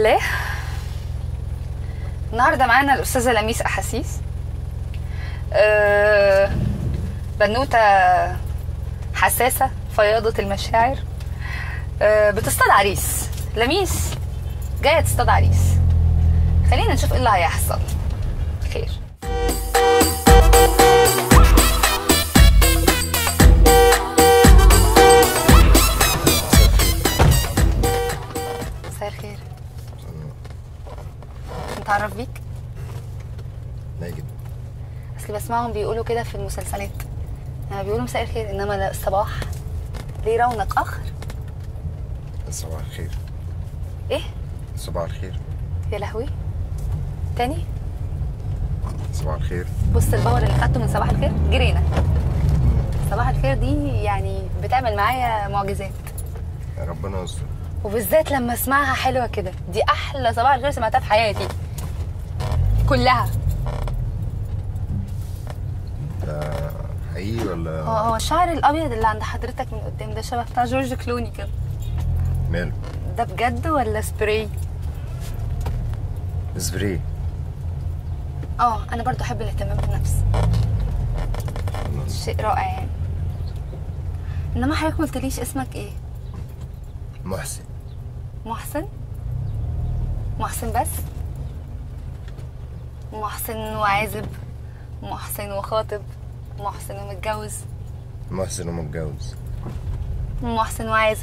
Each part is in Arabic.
الله. النهارده معانا الاستاذه لميس احاسيس، بنوته حساسه فياضه المشاعر، بتصطاد عريس. لميس جايه تصطاد عريس، خلينا نشوف ايه اللي هيحصل. خير. مساء الخير. نتعرف بيك؟ ماجد. اصل بسمعهم بيقولوا كده في المسلسلات، يعني بيقولوا مساء الخير، انما لا، الصباح ليه رونق اخر. صباح الخير. ايه؟ صباح الخير. يا لهوي، تاني؟ صباح الخير. بص الباور اللي خدته من صباح الخير، جرينا. صباح الخير دي يعني بتعمل معايا معجزات، ربنا يستر، وبالذات لما اسمعها حلوه كده. دي احلى صباح الخير سمعتها في حياتي كلها. ده حقيقي ولا؟ هو الشعر الابيض اللي عند حضرتك من قدام ده شبه بتاع جورج كلوني كده. ماله؟ ده بجد ولا سبراي؟ سبراي. انا برضو احب الاهتمام بالنفس، شيء رائع يعني. انما حضرتك ما قلتليش اسمك ايه؟ محسن. محسن؟ محسن بس؟ محسن وعازب، محسن وخاطب، محسن ومتجوز، محسن ومتجوز، محسن وعازب،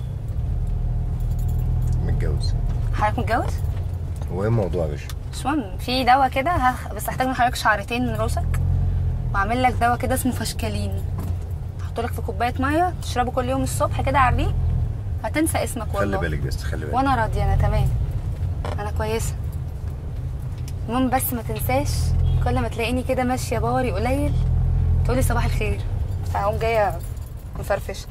متجوز. حضرتك متجوز؟ هو ايه الموضوع يا باشا؟ مش مهم، في دواء كده بس هحتاج من حضرتك شعرتين من راسك، واعمل لك دواء كده اسمه فشكلين، احطه لك في كوبايه ميه تشربه كل يوم الصبح كده على الريق، هتنسى اسمك والله. خلي بالك بس، خلي بالك. وانا راضيه، انا تمام، انا كويسه. المهم بس ما تنساش كل ما تلاقيني كده ماشيه باوري قليل تقولي صباح الخير، فهقوم جايه مفرفشه.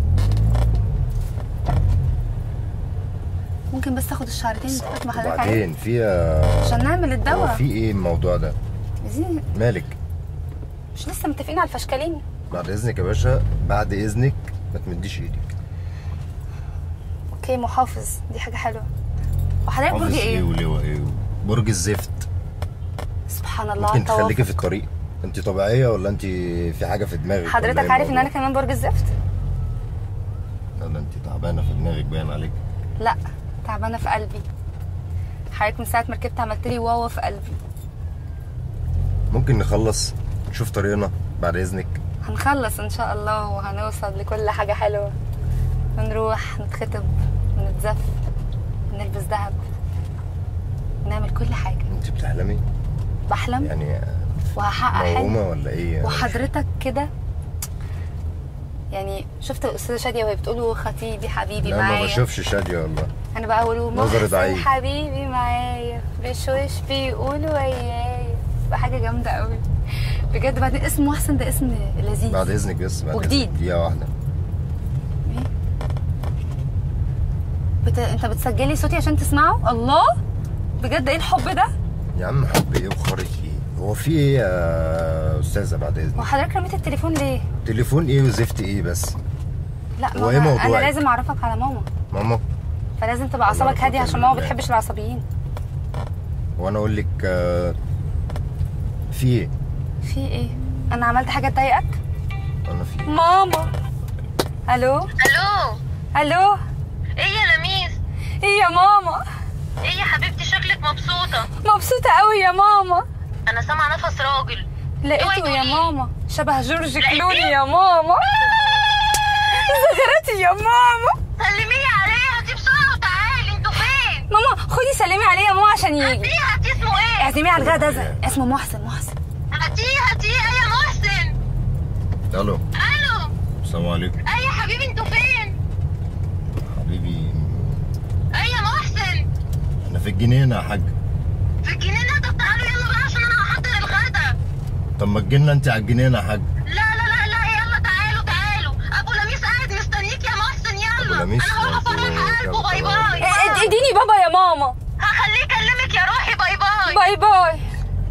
ممكن بس اخد الشعرتين اللي اتفقت مع حضرتك وبعدين في عشان نعمل الدواء. في ايه الموضوع ده؟ عايزين، مالك؟ مش لسه متفقين على الفشكلين؟ بعد اذنك يا باشا، بعد اذنك ما تمديش ايدك. اوكي محافظ، دي حاجه حلوه. وحضرتك برج حافظ ايه؟ ايه ولواء ايه؟ برج الزفت. سبحان الله. ممكن تخليكي في الطريق. انت طبيعيه ولا انت في حاجه في دماغك؟ حضرتك عارف ان انا كمان برج الزفت؟ لا ده انت تعبانه في دماغك باين عليك. لا، تعبانه في قلبي. حضرتك من ساعه ما ركبت عملت لي واوا في قلبي. ممكن نخلص نشوف طريقنا بعد اذنك؟ هنخلص ان شاء الله وهنوصل لكل حاجه حلوه، ونروح نتخطب ونتزف ونلبس ذهب ونعمل كل حاجه. انت بتحلمي؟ بحلم يعني وهحقق حلم. موهومه ولا ايه؟ وحضرتك كده يعني شفت الاستاذه شاديه وهي بتقول خطيبي حبيبي معايا؟ لا ما بشوفش شاديه والله. انا بقول نظر محسن ضعيف. حبيبي معايا بشوش بيقولوا ويايا، بقى حاجه جامده قوي بجد. بعدين اسم محسن ده اسم لذيذ. بعد اذنك بس، بعد وجديد. دقيقه واحده. انت بتسجلي صوتي عشان تسمعه؟ الله، بجد ايه الحب ده؟ يا عم حب ايه وخارج ايه؟ هو في ايه يا استاذه بعد اذنك؟ وحضرتك رميت التليفون ليه؟ تليفون ايه وزفت ايه بس؟ لا هو ايه موضوعك؟ انا لازم اعرفك على ماما. ماما؟ فلازم تبقى اعصابك هاديه عشان ماما ما بتحبش العصبيين. وانا اقول لك في ايه؟ في ايه؟ انا عملت حاجه تضايقك؟ انا في إيه؟ ماما. الو. الو. الو. ايه يا لميس؟ ايه يا ماما؟ ايه يا حبيبتي شكلك مبسوطة؟ مبسوطه قوي يا ماما. انا سامعة نفس راجل. لقيته يا ماما، شبه جورج لقيتيه؟ كلوني يا ماما. زغرتي يا ماما. سلمي عليه، هاتي بسرعة وتعالي. انتوا فين؟ ماما خدي سلمي عليه يا ماما عشان يجي. هاتيه اسمه ايه؟ اعزميه على الغدا ده، اسمه محسن. محسن هاتيه يا محسن. الو. الو. السلام عليكم. ايه يا حبيبي انتوا فين؟ حبيبي ايه يا محسن؟ انا في الجنينه يا حاج. في الجنينة؟ طب تعالوا يلا بقى عشان انا هحضر الغدا. طب ما تجينا انت على الجنينه يا حاج. لا يلا تعالوا. ابو لميس قاعد مستنيك يا محسن. يلا أبو لميس انا هروح افرح قلبه. باي باي. اديني بابا يا ماما. هخليه يكلمك يا روحي. باي باي. باي باي.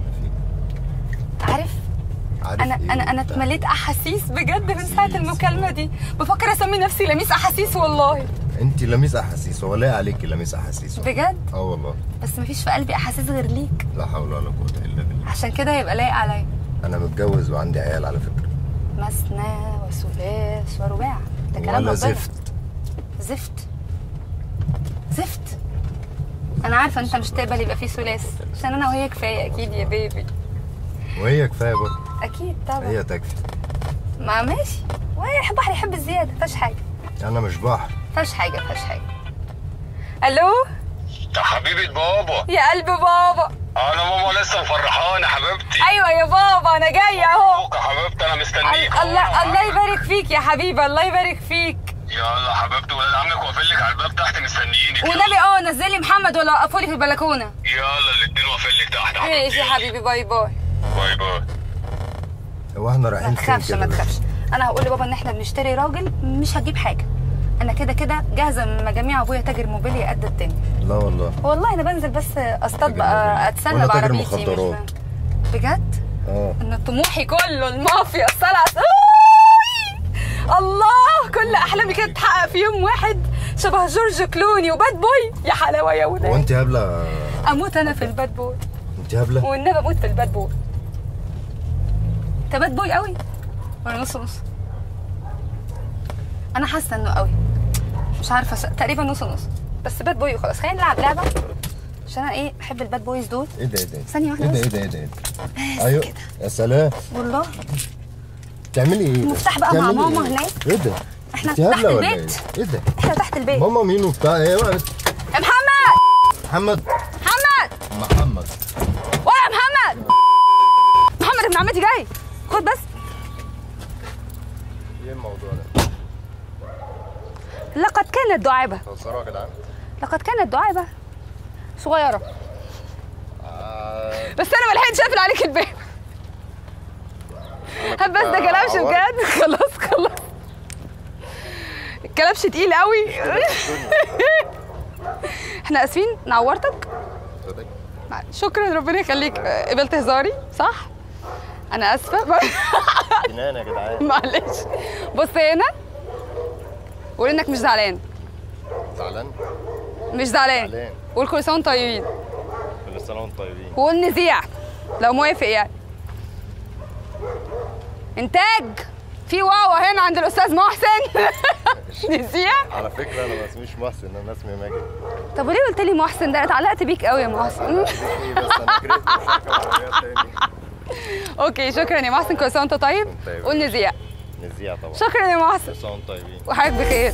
عارف عارف انا اتمليت احاسيس بجد من ساعه المكالمه دي. بفكر اسمي نفسي لميس احاسيس والله. انت لميس احاسيس، هو لاقي عليكي لميس احاسيس بجد؟ اه والله. بس مفيش في قلبي احاسيس غير ليك. لا حول ولا قوه الا بالله. عشان كده يبقى لايق عليا. انا متجوز وعندي عيال على فكره. مثنى وثلاث ورباع، ده كلام ولا ربنا. زفت. زفت زفت. انا عارفه انت مش تقبل يبقى فيه ثلاث، عشان انا وهي كفايه اكيد يا بيبي. وهي كفايه برضه. اكيد طبعا. هي تكفي. ما ماشي، وهي البحر يحب الزياده، مفيهاش حاجه. انا مش بحر. مفيهاش حاجه، مفيهاش حاجه. الو يا حبيبة بابا. يا قلب بابا. انا ماما لسه مفرحاني حبيبتي. ايوه يا بابا انا جايه اهو. مبروك يا حبيبتي، انا مستنيك. الله يبارك فيك يا حبيبي، الله يبارك فيك. يلا حبيبتي، ولاد عمك واقفين لك على الباب تحت مستنيينك. والنبي نزل لي محمد ولا وقفوا لي في البلكونه. يلا الاتنين واقفين لك تحت حبيبتي. ماشي يا حبيبي، باي باي. باي باي. هو احنا ما رايحين فين تخافش كده ما بس؟ تخافش، انا هقول لبابا ان احنا بنشتري راجل، مش هجيب حاجه. انا كده كده جاهزه من مجاميع ابويا تاجر موبيليا قد الدنيا. لا والله. والله انا بنزل بس اصطاد بقى، اتسلى وأنا تاجر بعربيتي. مش مخدرات. فاهم. بجد؟ اه. ان طموحي كله المافيا الصلع. الله، كل احلامي كانت تتحقق في يوم واحد، شبه جورج كلوني وباد بوي. يا حلاوه يا ولاد. هو انت هبله؟ اموت انا في الباد بوي. انت هبله؟ والنبي اموت في الباد بوي. انت باد بوي قوي ولا نص نص؟ انا حاسه انه قوي، مش عارفه تقريبا نص نص، بس باد بوي وخلاص. خلينا نلعب لعبه عشان انا ايه، بحب الباد بويز دول. ايه ده ايه ده؟ ثانيه واحده. ايه ده ايه ده ايه ده؟ ايوه كده. يا سلام. والله بتعملي ايه؟ المفتاح بقى مع ماما هناك. ايه ده؟ احنا انت تحت هبله ولا البيت. ايه ده؟ احنا تحت البيت. ماما مين وبتاع ايه؟ يا محمد. محمد. محمد ولا محمد ابن عمتي جاي، خد بس. ايه الموضوع ده؟ لقد كانت دعابه. بتهزروا يا جدعان؟ لقد كانت دعابه صغيره. بس انا ما لحقتش اقفل عليك الباب. بس ده كلامش بجد. خلاص الكلامش تقيل قوي. احنا اسفين نعورتك. شكرا ربنا يخليك، قبلت هزاري صح؟ انا اسفه. جنان يا جدعان. معلش. بص هنا قول انك مش زعلان. زعلان؟ مش زعلان. زعلان. قول كل سنه وانتم طيبين. كل سنه وانتم طيبين. وقول نذيع لو موافق يعني. انتاج في واو هنا عند الاستاذ محسن. نذيع. على فكره انا ما اسميش محسن، انا اسمي ماجد. طب وليه قلت لي محسن؟ ده انا اتعلقت بيك قوي يا محسن. بس انا كرهت مش هركب عربيات تاني. اوكي شكرا يا محسن، كل سنه وانت طيب. قول نذيع. نذيع طبعا. شكرا يا محسن. كل سنه وانتم طيبين. وحضرتك بخير.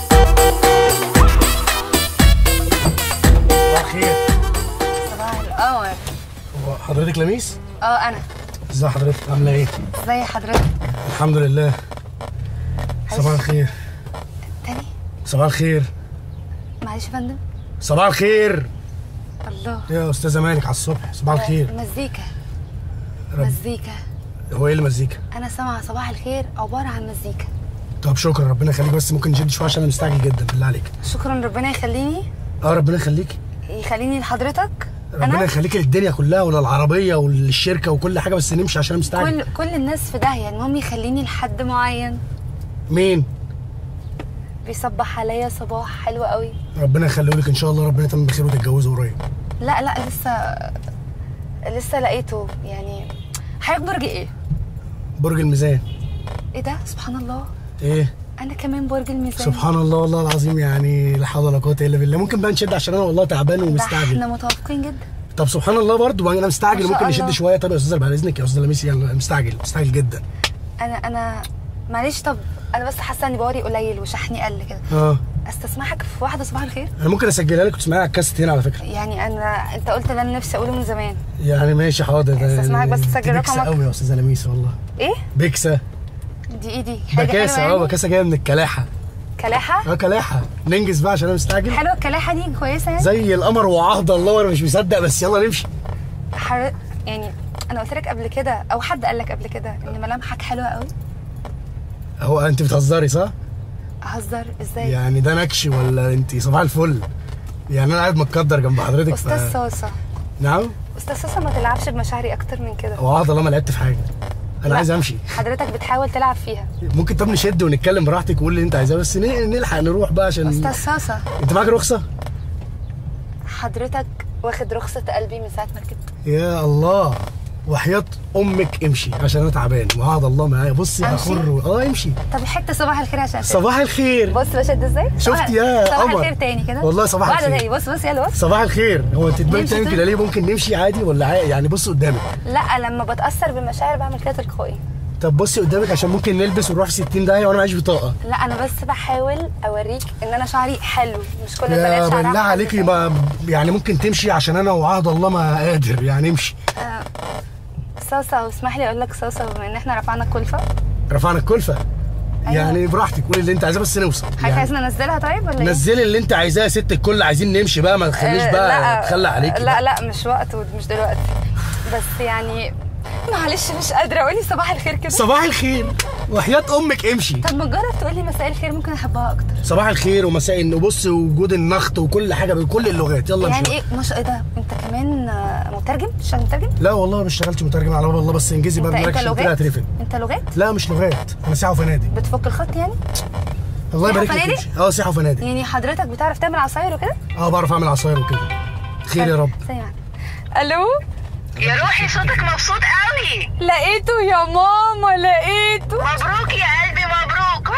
صباح الخير. صباح القمر. هو حضرتك لميس؟ انا. ازي حضرتك، عامله ايه؟ ازي حضرتك؟ الحمد لله. صباح الخير. تاني؟ صباح الخير. معلش يا فندم. صباح الخير. الله. يا استاذه مالك على الصبح، صباح الخير. مزيكا. رب. مزيكا. هو ايه المزيكا؟ انا سامعه صباح الخير عباره عن مزيكا. طب شكرا، ربنا يخليك، بس ممكن نشد شويه عشان انا مستعجل جدا بالله عليك. شكرا ربنا يخليني. ربنا يخليك. يخليني لحضرتك. ربنا يخليك للدنيا كلها وللعربيه وللشركه وكل حاجه، بس نمشي عشان انا مستعجل. كل الناس في داهيه، المهم يخليني لحد معين. مين؟ بيصبح عليا صباح حلو قوي. ربنا يخليه لك ان شاء الله، ربنا يتمم بخير وتتجوزوا قريب. لا لسه لقيته يعني. حضرتك برج ايه؟ برج الميزان. ايه ده؟ سبحان الله. ايه؟ انا كمان برج الميزان. سبحان الله والله العظيم، يعني لا حول ولا قوه الا بالله. ممكن بقى نشد عشان انا والله تعبان ومستعجل. احنا متوافقين جدا. طب سبحان الله برضه انا مستعجل، ممكن نشد الله. شويه. طب يا استاذه بعد اذنك يا استاذه لميس، يلا مستعجل جدا. انا معلش. طب انا بس حاسه ان باوري قليل وشحني قل كده. استسمحك في واحده صباح الخير. انا ممكن اسجلها لك وتسمعيها على الكاست هنا على فكره. يعني انت قلت اللي انا نفسي اقوله من زمان. يعني ماشي حاضر. استسمحك بس تسجل بكسه رقمك. قوي يا استاذه لميس والله. ايه؟ بكسه. دي ايدي حاجه بكاسه. حلوه يعني. بكاسه جايه من الكلاحه. كلاحه؟ كلاحه. ننجز بقى عشان انا مستعجل. حلوه الكلاحه دي، كويسه يعني. زي القمر وعهد الله، وانا مش مصدق، بس يلا نمشي. يعني انا قلت لك قبل كده او حد قال لك قبل كده ان ملامحك حلوه قوي. هو انت بتهزري صح؟ اهزر ازاي؟ يعني ده نكش ولا انت صباح الفل؟ يعني انا قاعد متقدر جنب حضرتك. استاذ صوصه. نعم؟ استاذ صوصه ما تلعبش بمشاعري اكتر من كده. وعهد الله ما لعبت في حاجه. انا عايز امشي. حضرتك بتحاول تلعب فيها. ممكن طب نشد ونتكلم براحتك وقول اللي انت عايزاه، بس نلحق نروح بقى عشان استاذ صاصه، انت معاك رخصه؟ حضرتك واخد رخصه قلبي من ساعه ما ركبت. يا الله، وحياة امك امشي عشان انا تعبان وقعد الله معايا. بصي يا حر امشي. طب حته صباح الخير عشان صباح الخير. بص بشد ازاي؟ شفت يا صباح قمر؟ الخير تاني كده والله صباح الخير تاني. بص يلا بص. صباح الخير. هو انت دماغك نمشي تعمل كده ليه؟ ممكن نمشي عادي ولا يعني بص قدامك. لا لما بتاثر بالمشاعر بعمل كده تلقائي. طب بصي قدامك عشان ممكن نلبس ونروح في 60 داهيه وانا معيش بطاقه. لا انا بس بحاول اوريك ان انا شعري حلو، مش كل البنات يا شعرها بالله حلو. عليكي ما يعني ممكن تمشي عشان انا وعهد الله ما قادر يعني امشي. صاصه واسمح لي اقول لك صاصه، بما ان احنا رفعنا الكلفه. رفعنا الكلفه؟ أيوة. يعني براحتك قولي اللي انت عايزاه بس نوصل. حضرتك يعني عايزنا ننزلها طيب ولا ايه؟ نزلي اللي انت عايزاه يا ست الكل، عايزين نمشي بقى، ما تخليش بقى تخلى عليكي. لا مش وقت ومش دلوقتي، بس يعني معلش مش قادره. قولي صباح الخير كده. صباح الخير وحياة امك امشي. طب ما تجرب تقولي مساء الخير، ممكن احبها اكتر. صباح الخير ومساء النور، بص وجود النخط وكل حاجه بكل اللغات. يلا يعني امشي. ايه مش ايه ده؟ انت كمان مترجم؟ بتشتغل مترجم؟ لا والله ما اشتغلتش مترجم على باب الله، بس انجزي بقى انت دماغك عشان كده هترفد. انت لغات؟ لا مش لغات، انا سياحه وفنادق. بتفك الخط يعني؟ الله يبارك سياحة لك. وفنادق؟ سياحه وفنادق. يعني حضرتك بتعرف تعمل عصاير وكده؟ بعرف اعمل عصاير وكده. خير يا رب. الو يا روحي صوتك مبسوط قوي. لقيته يا ماما، لقيته. مبروك يا قلبي مبروك.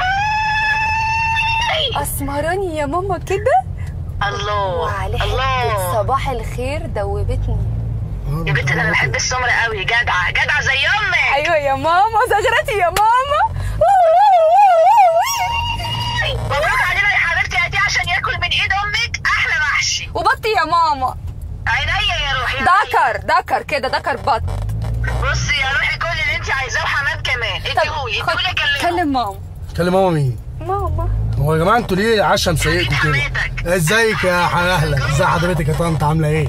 اسمراني يا ماما كده. الله وعليه حته الله. صباح الخير دوبتني. يا بنت انا بحب السمرة قوي، جدعه جدعه زي امك. ايوه يا ماما، زغرتي يا ماما. مبروك علينا يا حبيبتي، هاتي عشان ياكل من ايد امك احلى محشي. وبطي يا ماما. عينيا يا روحي. دكر كده، دكر بط. بصي يا روحي كل اللي انت عايزاه وحماد كمان. اديهولي كلمه. كلم ماما. كلم ماما مين؟ ماما. هو يا جماعه انتوا ليه عشان مسيقكم كده؟ ازيك يا اهلا، ازي حضرتك يا طنط عامله ايه؟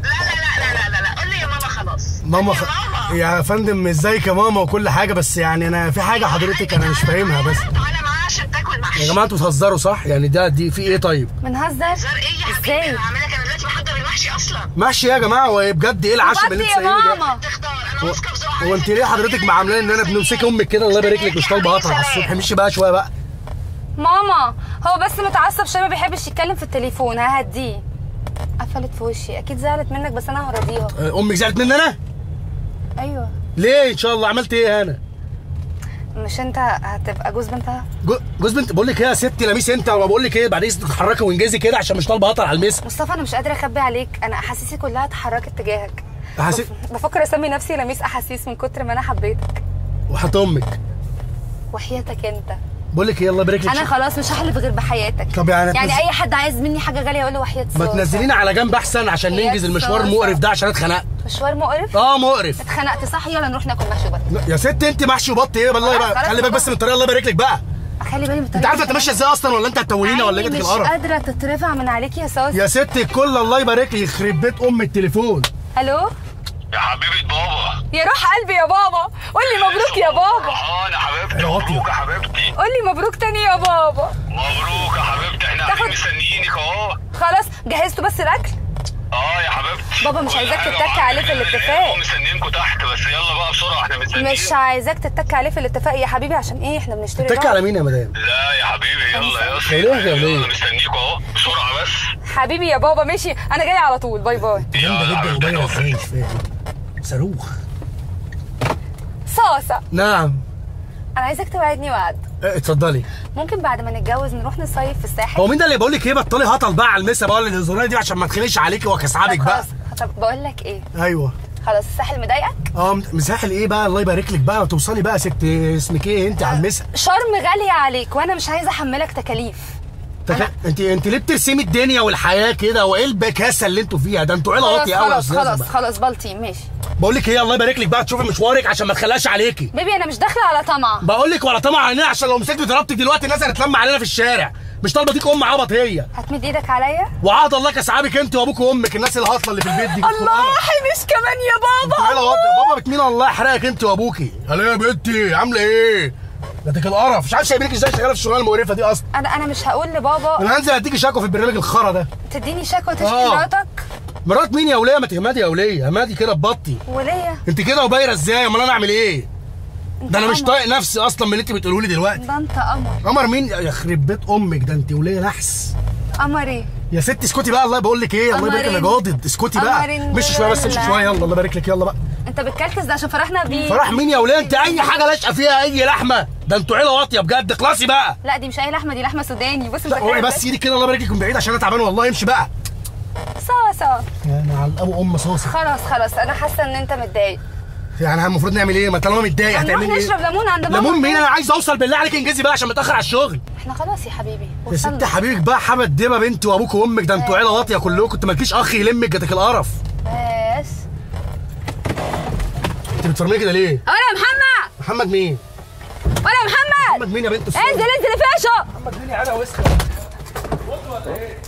لا قول لي يا ماما خلاص. ماما يا فندم ازيك يا ماما وكل حاجه، بس يعني انا في حاجه حضرتك انا مش فاهمها بس. تعالى معايا عشان تاكل محشي. يا جماعه انتوا بتهزروا صح؟ يعني دي في ايه طيب؟ بنهزر؟ هزار ايه يا حبيبي؟ ازاي؟ انا عامله لك، انا دلوقتي بحضر المحشي اصلا. محشي يا جماعه؟ هو بجد ايه العشم اللي انت بطي يا سايبينه ده؟ ماما. تختار، انا واثقه في ذوقك. هو انت ليه حضرتك معاملاني ان انا بنمسك امك كده؟ الله يبارك لك، مش طالبه قطر على الصبح. مشي بقى شويه بقى. ماما هو بس متعصب شويه، ما بيحبش يتكلم في التليفون. ههديه. قفلت في وشي، اكيد زعلت منك بس انا هراضيها. امك زعلت مني انا؟ ايوه. ليه ان شاء الله؟ عملت ايه انا؟ مش انت هتبقى جوز بنتها؟ جوز بنت؟ بقول لك ايه يا ستي لميس انت، بقول لك ايه بعد اذنك تتحركي وانجزي كده عشان مش طالبه قطر على المس. مصطفى انا مش قادره اخبي عليك، انا احاسيسي كلها اتحركت تجاهك. بفكر اسمي نفسي لميس احاسيس من كتر ما انا حبيتك. وحط امك وحياتك انت. بقول لك ايه الله يبارك لك. انا خلاص مش هحلف غير بحياتك. طب يعني اي حد عايز مني حاجه غاليه اقول له وحياه ما تنزلينا على جنب احسن عشان ننجز المشوار المقرف ده، عشان اتخنقت. مشوار مقرف؟ مقرف. اتخنقت صح؟ يلا نروح ناكل محشي وبط. يا ست انت محشي وبط ايه والله بقى؟ خلي بالك بس من الطريقه الله يبارك لك بقى. خلي بالي من الطريقه. انت عارفه انت ماشيه ازاي اصلا ولا انت هتتوهينا ولا جاتك القرف؟ مش قادره تترفع من عليكي يا صاص. يا ست الكل الله يبارك لي، يخرب بيت ام التليفون. الو يا حبيبه بابا. يا روح قلبي يا بابا، قول لي مبروك يا بابا. يا حبيبتي مبروك يا حبيبتي. قول لي مبروك تاني يا بابا. مبروك يا حبيبتي، احنا قاعدين مستنيينك اهو. خلاص جهزتوا بس الاكل؟ يا حبيبتي. بابا مش عايزاك تتك عليه في الاتفاق. مستنيينكم تحت، بس يلا بقى بسرعه احنا مستنيين. مش عايزاك تتك عليه في الاتفاق يا حبيبي، عشان ايه؟ احنا بنشتري. تتك على مين يا مدام؟ لا يا حبيبي يلا يا اسطى. يلا مستنيكوا اهو بسرعه بس. حبيبي يا بابا ماشي، انا جاي على طول. باي باي. جامده جدا وباينه ازاي مش فاهم. صاروخ. صاصه. نعم. انا عايزك توعدني وعد. اتفضلي. ممكن بعد ما نتجوز نروح نصيف في الساحل؟ هو مين ده اللي بقول لك ايه؟ بطلي هطل بقى على المسا بقى الهزاريه دي عشان ما تخليش عليكي واكسعبك بقى. طب بقول لك ايه؟ ايوه. خلاص الساحل مضايقك؟ مساحل ايه بقى الله يبارك لك بقى، توصلي بقى ست اسمك ايه انت على المسا؟ شرم غاليه عليك وانا مش عايزه احملك تكاليف. انت ليه بترسمي الدنيا والحياه كده؟ وايه البكاسه اللي انتوا فيها ده؟ انتوا عيله واطيه قوي. خلاص بلطي ماشي. بقول لك ايه الله يبارك لك بقى تشوفي مشوارك عشان ما تخليهاش عليكي. بيبي انا مش داخله على طمع. بقول لك ولا طمع علينا، عشان لو مسكت ضربتك دلوقتي الناس هتتلم علينا في الشارع. مش طالبه ديك ام عبط هي. هتمد ايدك عليا؟ وعهد الله كسعابك انت وابوك وامك، الناس الهطله اللي في البيت دي. الله حمش كمان يا بابا. عيله واطيه. بابا بتمين الله يحرقك انت وابوكي. قال ايه يا بنتي عامله ايه؟ ده القرف، مش عارف شايفينك ازاي شغاله في الشغلانه المقرفه دي اصلا. انا مش هقول لبابا. انا هنزل اديكي شكوى في البرنامج الخرا ده. تديني شكوى تشكي مراتك؟ مرات مين يا وليه؟ ما تهمدي يا وليه، همادي كده ببطي. وليه؟ انت كده وبايره ازاي؟ امال انا اعمل ايه؟ ده انا مش طايق نفسي اصلا من اللي انت بتقوله لي دلوقتي. ده انت قمر. قمر مين يخرب بيت امك؟ ده انت وليه نحس. قمر ايه؟ يا ست اسكتي بقى، الله بقول لك ايه، الله يبارك لك يا جادد، اسكتي بقى. مشي شويه بس، امشي شويه، يلا الله يبارك لك، يلا بقى. انت بتكلكس ده عشان فرحنا بيه. فرح مين يا وليه؟ انت اي حاجه لاشقه فيها اي لحمه، ده انتوا عيله واطيه بجد، اخلصي بقى. لا دي مش اي لحمه، دي لحمه سوداني. بص لا قولي بس ايدك كده، الله يبارك لك من بعيد عشان انا تعبان والله. امشي بقى. صاصه يا مع ابو ام صوصه. خلاص انا حاسه ان انت متضايق. يعني المفروض نعمل ايه؟ ما طالما متضايق هتعملي ايه؟ نشرب ليمون عند ماما. ليمون مين؟ انا عايز اوصل بالله عليك، انجزي بقى عشان متاخر على الشغل. احنا خلاص يا حبيبي يا ست حبيبك بقى، حمد دبه بنت وابوك وامك، ده انتوا عيله واطيه كلكم، انت مالكيش اخ يلمك، جاتك القرف. بس انت بتفرمي كده ليه؟ ولا محمد. محمد مين؟ ولا محمد. محمد مين يا بنت الصوت؟ انزل فيشه. محمد مين يا عيله وسخه؟ ولا ايه؟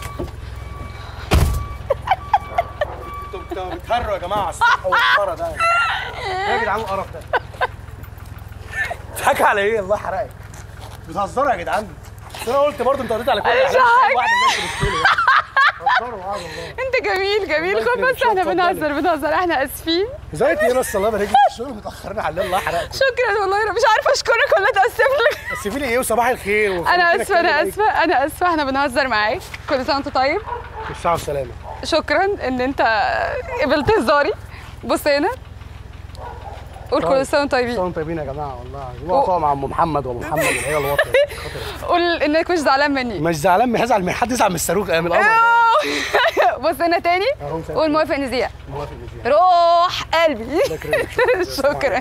انتوا بتهروا يا جماعه على الصبح والقرا ده. ايه يا جدعان القرف ده؟ بتضحكوا على ايه؟ الله يحرقك. بتهزروا يا جدعان. بس انا قلت برضه انت قضيت على كل حاجه. واحد الناس بتقول بتهزروا معايا والله. انت جميل خد بس، احنا بنهزر، احنا اسفين. ازيك ايه بس، الله يبارك لك. الشغل متاخرين على الله يحرقك. شكرا والله، انا مش عارفه اشكرك ولا اتاسف لك. تاسفي لي ايه وصباح الخير انا اسفه احنا بنهزر معاك. كل سنه وانت طيب. بالصحه والسلامه. شكرا ان انت قبلت هزاري. بص هنا، قول كل سنه وانتم طيبين. كل سنه وانتم طيبين يا جماعه والله. هو مع ام محمد وابو محمد والعيله الواطيه. قول انك مش زعلان مني. مش زعلان، هزعل من حد؟ يزعل من الصاروخ من القمر. بص هنا تاني، قول موافق نذيع. موافق نذيع. روح قلبي. شكرا.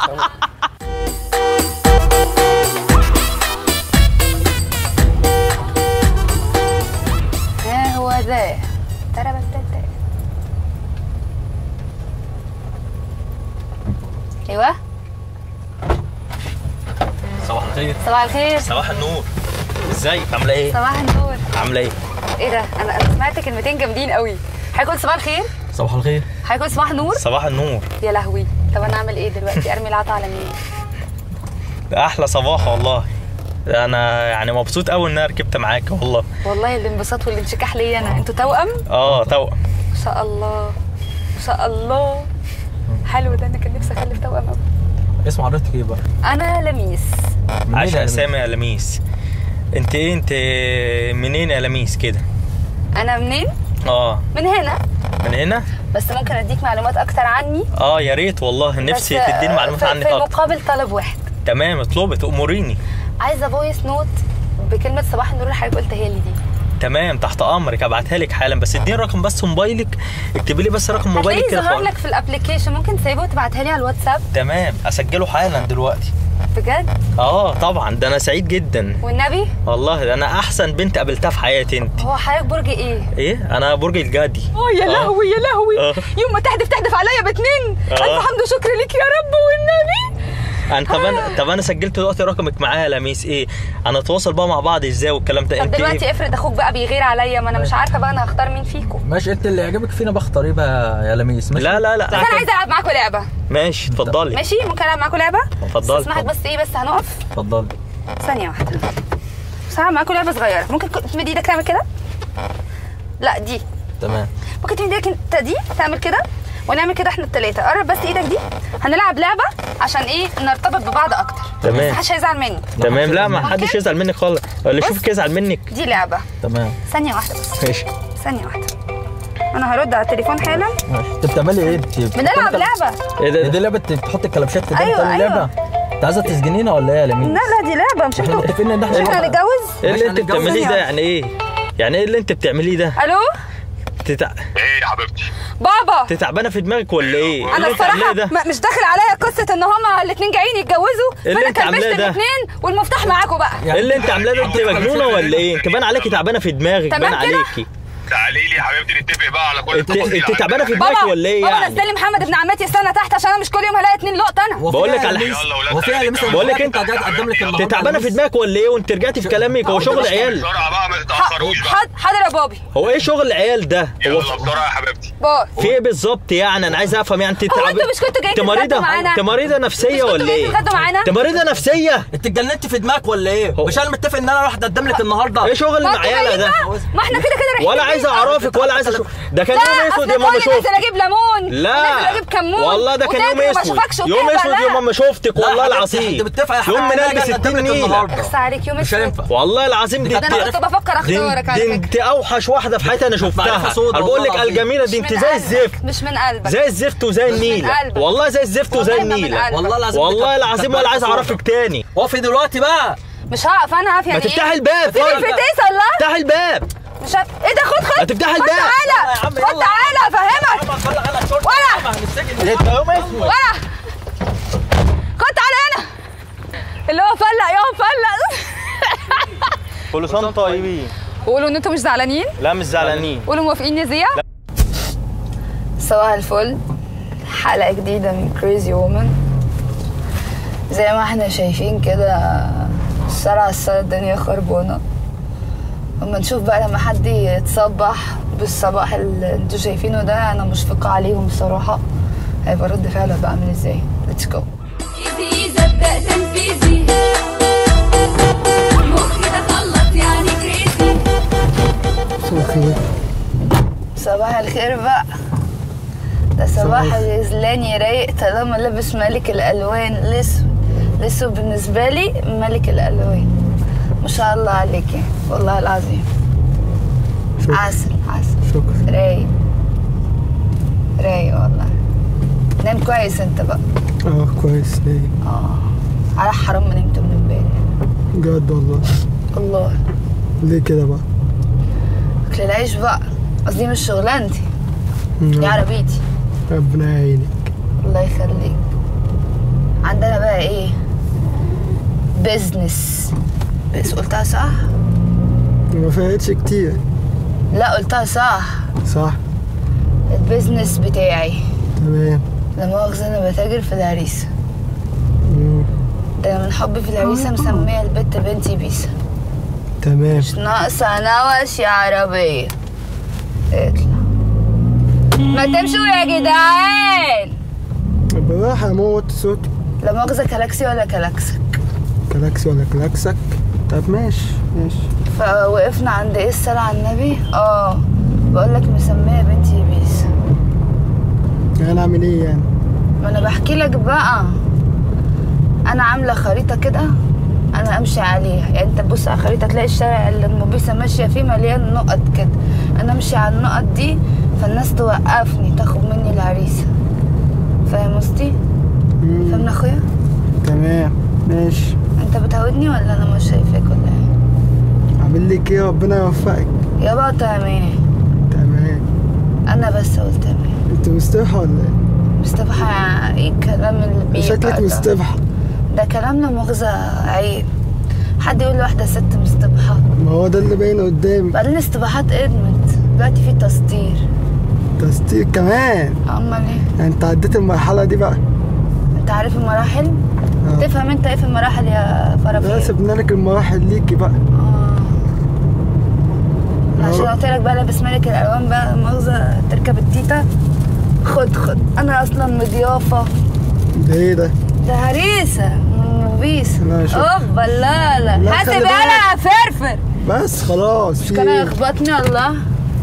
ها هو ذا تربتت. ايوه. صباح الخير. صباح الخير. صباح النور. ازيك؟ عامله ايه؟ صباح النور. عامله ايه؟ ايه ده؟ انا سمعت كلمتين جامدين قوي. هيكون صباح الخير. صباح الخير. هيكون صباح النور. صباح النور. يا لهوي، طب انا اعمل ايه دلوقتي؟ ارمي العطا على مين؟ ده احلى صباح والله. انا يعني مبسوط قوي ان انا ركبت معاك والله. والله الانبساط والانشكاح ليا انا. انتوا توأم؟ توأم. ما شاء الله ما شاء الله. حلو ده، انا كان نفسي اخلف توأم قوي. اسم حضرتك ايه بقى؟ انا لميس. عايشه اسامي يا لميس. انت منين يا لميس كده؟ انا منين؟ من هنا. من هنا؟ بس ممكن اديك معلومات اكتر عني؟ يا ريت والله، نفسي تديني معلومات عنك اكتر. في مقابل طلب واحد. تمام، اطلبي تأمريني. عايزه فويس نوت بكلمه صباح النور اللي حضرتك قلتها لي دي. تمام، تحت امرك، ابعتها لك حالا، بس اديني رقم بس موبايلك، اكتبي لي بس رقم موبايلك كده. هتلاقيه ظهر لك في الابلكيشن، ممكن تسيبه وتبعتها لي على الواتساب. تمام، اسجله حالا دلوقتي. بجد؟ طبعا، ده انا سعيد جدا والنبي والله. ده انا احسن بنت قابلتها في حياتي. انت هو حضرتك برج ايه؟ انا برج الجدي. يا لهوي يا لهوي. يوم ما تحدف عليا باتنين. الف حمد وشكر ليك يا رب والنبي. طب انا سجلت دلوقتي رقمك معايا يا لميس. انا اتواصل بقى مع بعض ازاي والكلام ده؟ طب دلوقتي افرض اخوك بقى بيغير عليا، ما انا مش عارفه بقى انا هختار مين فيكم. ماشي، انت اللي يعجبك فينا بختار ايه بقى يا لميس؟ ماشي. لا بس انا عايزه العب معاكم لعبه. ماشي اتفضلي. ماشي، ممكن العب معاكم لعبه؟ اتفضلي. اسمعك بس هنقف. اتفضلي ثانيه واحده. بس هلعب معاكم لعبه صغيره. ممكن تمد ايدك تعمل كده؟ لا دي. تمام. ممكن تمد ايدك انت دي تعمل كده ونعمل كده احنا الثلاثه. قرب بس ايدك دي. هنلعب لعبه عشان نرتبط ببعض اكتر. تمام. بس محدش هيزعل مني. تمام. لا، ما حدش يزعل منك خالص، اللي يشوفك يزعل منك. دي لعبه. تمام. ثانيه واحده بس. ماشي. ثانيه واحده، انا هرد على التليفون حالا. ماشي. انت بتعملي ايه؟ بنلعب لعبه. ايه دي لعبه بتحط الكلبشات في أيوة. لعبه؟ انت عايزه تسجنينا ولا ايه يا لميس؟ لا دي لعبه. مش احنا متفقين ان احنا هنتجوز. ايه اللي انت بتعمليه ده؟ يعني ايه اللي انت بتعمليه ده؟ الو. ايه يا حبيبتي؟ بابا انت تعبانه في دماغك ولا ايه؟ انا الصراحه مش داخل عليا قصه ان هما الاثنين جايين يتجوزوا. ايه اللي انت عاملاه ده؟ الاثنين والمفتاح معاكم بقى. ايه اللي انت عاملاه ده؟ انت مجنونه ولا ايه؟ انت باين عليكي تعبانه في دماغك، باين عليكي. تعالي لي يا حبيبتي نتفق بقى على كل التفاصيل. انت تعبانه في دماغك ولا ايه يعني؟ بابا نزل لي محمد ابن عمتي استنى تحت عشان انا مش كل يوم هلاقي 2 لقطه. انا بقول لك على هو فيها مثلا بقول لك انت هتقدم لك انت تعبانه في دماغك ولا ايه؟ وانت رجعتي في كلامك. هو شغل عيال. بسرعه بقى ما تتاخروش بقى. حاضر يا بابي. هو ايه شغل العيال ده؟ يلا بسرعه يا حبيبتي. باي. في ايه بالظبط يعني؟ انا عايز افهم يعني. انت هو انتوا مش كنتوا جايين تتغدوا معانا؟ انت مريضه نفسيه ولا ايه؟ انت مريضه نفسيه؟ انت اتجننت في دماغك ولا ايه؟ مش انا متفق ان انا اروح اقدم لك النهارده؟ ايه شغل العيال ده؟ ما احنا كده رايحين. ولا عايز اعرفك ولا عايز اشوف. ده كان يوم اسود يا ماما، شفت نازل اجيب ليمون، لا نازل اجيب كمون، والله ده كان يوم وما اسود، اشوفكش يوم وكده، اسود لا. يوم ما شفتك والله العظيم. انت متفق يا يوم من قلبي 60 نيله. بس عليك يوم مش اسود. هينفع والله العظيم ده انا كنت بفكر اختارك على دي فكره. انت اوحش واحده في حياتي انا شفتها. معرفة سودا انا بقول والله لك العظيم. الجميله دي، مش انت من زي قلبك، الزفت، مش من قلبك، زي الزفت وزي النيله، قلبك. والله زي الزفت وزي والله ما من النيله، قلبك. والله العظيم والله العظيم ولا عايز اعرفك تاني. وقفي دلوقتي بقى. مش هقف انا هقف ما يعني تفتحي ايه؟ الباب فين طيب. الفتيس الله؟ افتحي الباب. مش هقف. ايه ده؟ خد ما تفتحي خد الباب. تعالى خد تعالى افهمك ولا انت يوم اسود. ولا خد تعالى هنا اللي هو فلق يوم فلق. كل سنه وانتم طيبين. قولوا ان انتوا مش زعلانين، لا مش زعلانين. قولوا موافقين يا زيا. صباح الفل، حلقة جديدة من كريزي وومن. زي ما احنا شايفين كده الشارع الدنيا خربانة. اما نشوف بقى لما حد يتصبح بالصباح اللي انتوا شايفينه ده، انا مشفقة عليهم بصراحة. هيبقى رد فعله بقى عامل ازاي؟ ليتس جو. إذا ابدأ تنفيذي مخي تخلص يعني كريزي. صباح الخير بقى. ده صباح غزلاني رايق طالما لابس ملك الالوان الاسود بالنسبه لي ملك الالوان. ما شاء الله عليك يعني والله العظيم. شكرا. عسل عسل. شكرا. رايق والله. نام كويس انت بقى. كويس. ليه؟ على حرام ما نمت من امبارح. بجد والله. الله. ليه كده بقى؟ اكل العيش بقى، قصدي مش شغلانتي دي عربيتي. ربنا يعينك. الله يخليك. عندنا بقى ايه؟ بيزنس. بس قلتها صح؟ ما فرقتش كتير. لا قلتها صح. صح. البيزنس بتاعي. تمام. لا مؤاخذة انا بتاجر في العريسة. ده من حبي في العريسة مسمية البت بنتي بيسا. تمام. مش ناقصة نوش يا عربية. اطلع. ما تمشوا يا جدعان. بالراحة يا موت صوتك. لا مؤاخذة كلاكسي ولا كلاكسك. كلاكسي ولا كلاكسك؟ طب ماشي. فوقفنا عند ايه الصلاة على النبي؟ بقولك مسمية بنتي بيسا. يعني اعمل ايه يعني؟ ما انا بحكي لك بقى. انا عاملة خريطة كده انا امشي عليها. يعني انت تبص على الخريطة تلاقي الشارع اللي ام بيسا ماشية فيه مليان نقط كده. انا امشي على النقط دي فالناس توقفني تاخد مني العريسة. فاهم قصدي؟ فاهم اخويا؟ تمام ماشي. انت بتهودني ولا انا مش شايفاك ولا ايه؟ اعمل لك ايه؟ ربنا يوفقك. يابا تمام. تمام. انا بس قلت تمام. انت مستبحة ولا ايه؟ مستبحة؟ ايه الكلام اللي بيبقى شكلك ده؟ مستبحة. ده كلام لا مؤاخذة عيب. حد يقول لواحدة ست مستبحة؟ ما هو ده اللي باين قدامي. بعدين استباحات ادمت دلوقتي في تسطير. تسطير كمان؟ امال ايه؟ يعني انت عديت المرحلة دي بقى؟ انت عارف المراحل؟ تفهم انت ايه في المراحل يا فرافير؟ لا سيبنا لك المراحل ليكي بقى. عشان قلت لك بقى لابس ملك الالوان بقى مؤاخذة تركب التيتا. خد انا اصلا مضيافة. ده ايه ده؟ ده هريسة من بيسا. اوبا لا حاسب انا يا فرفر. بس خلاص. مش كان يخبطني الله.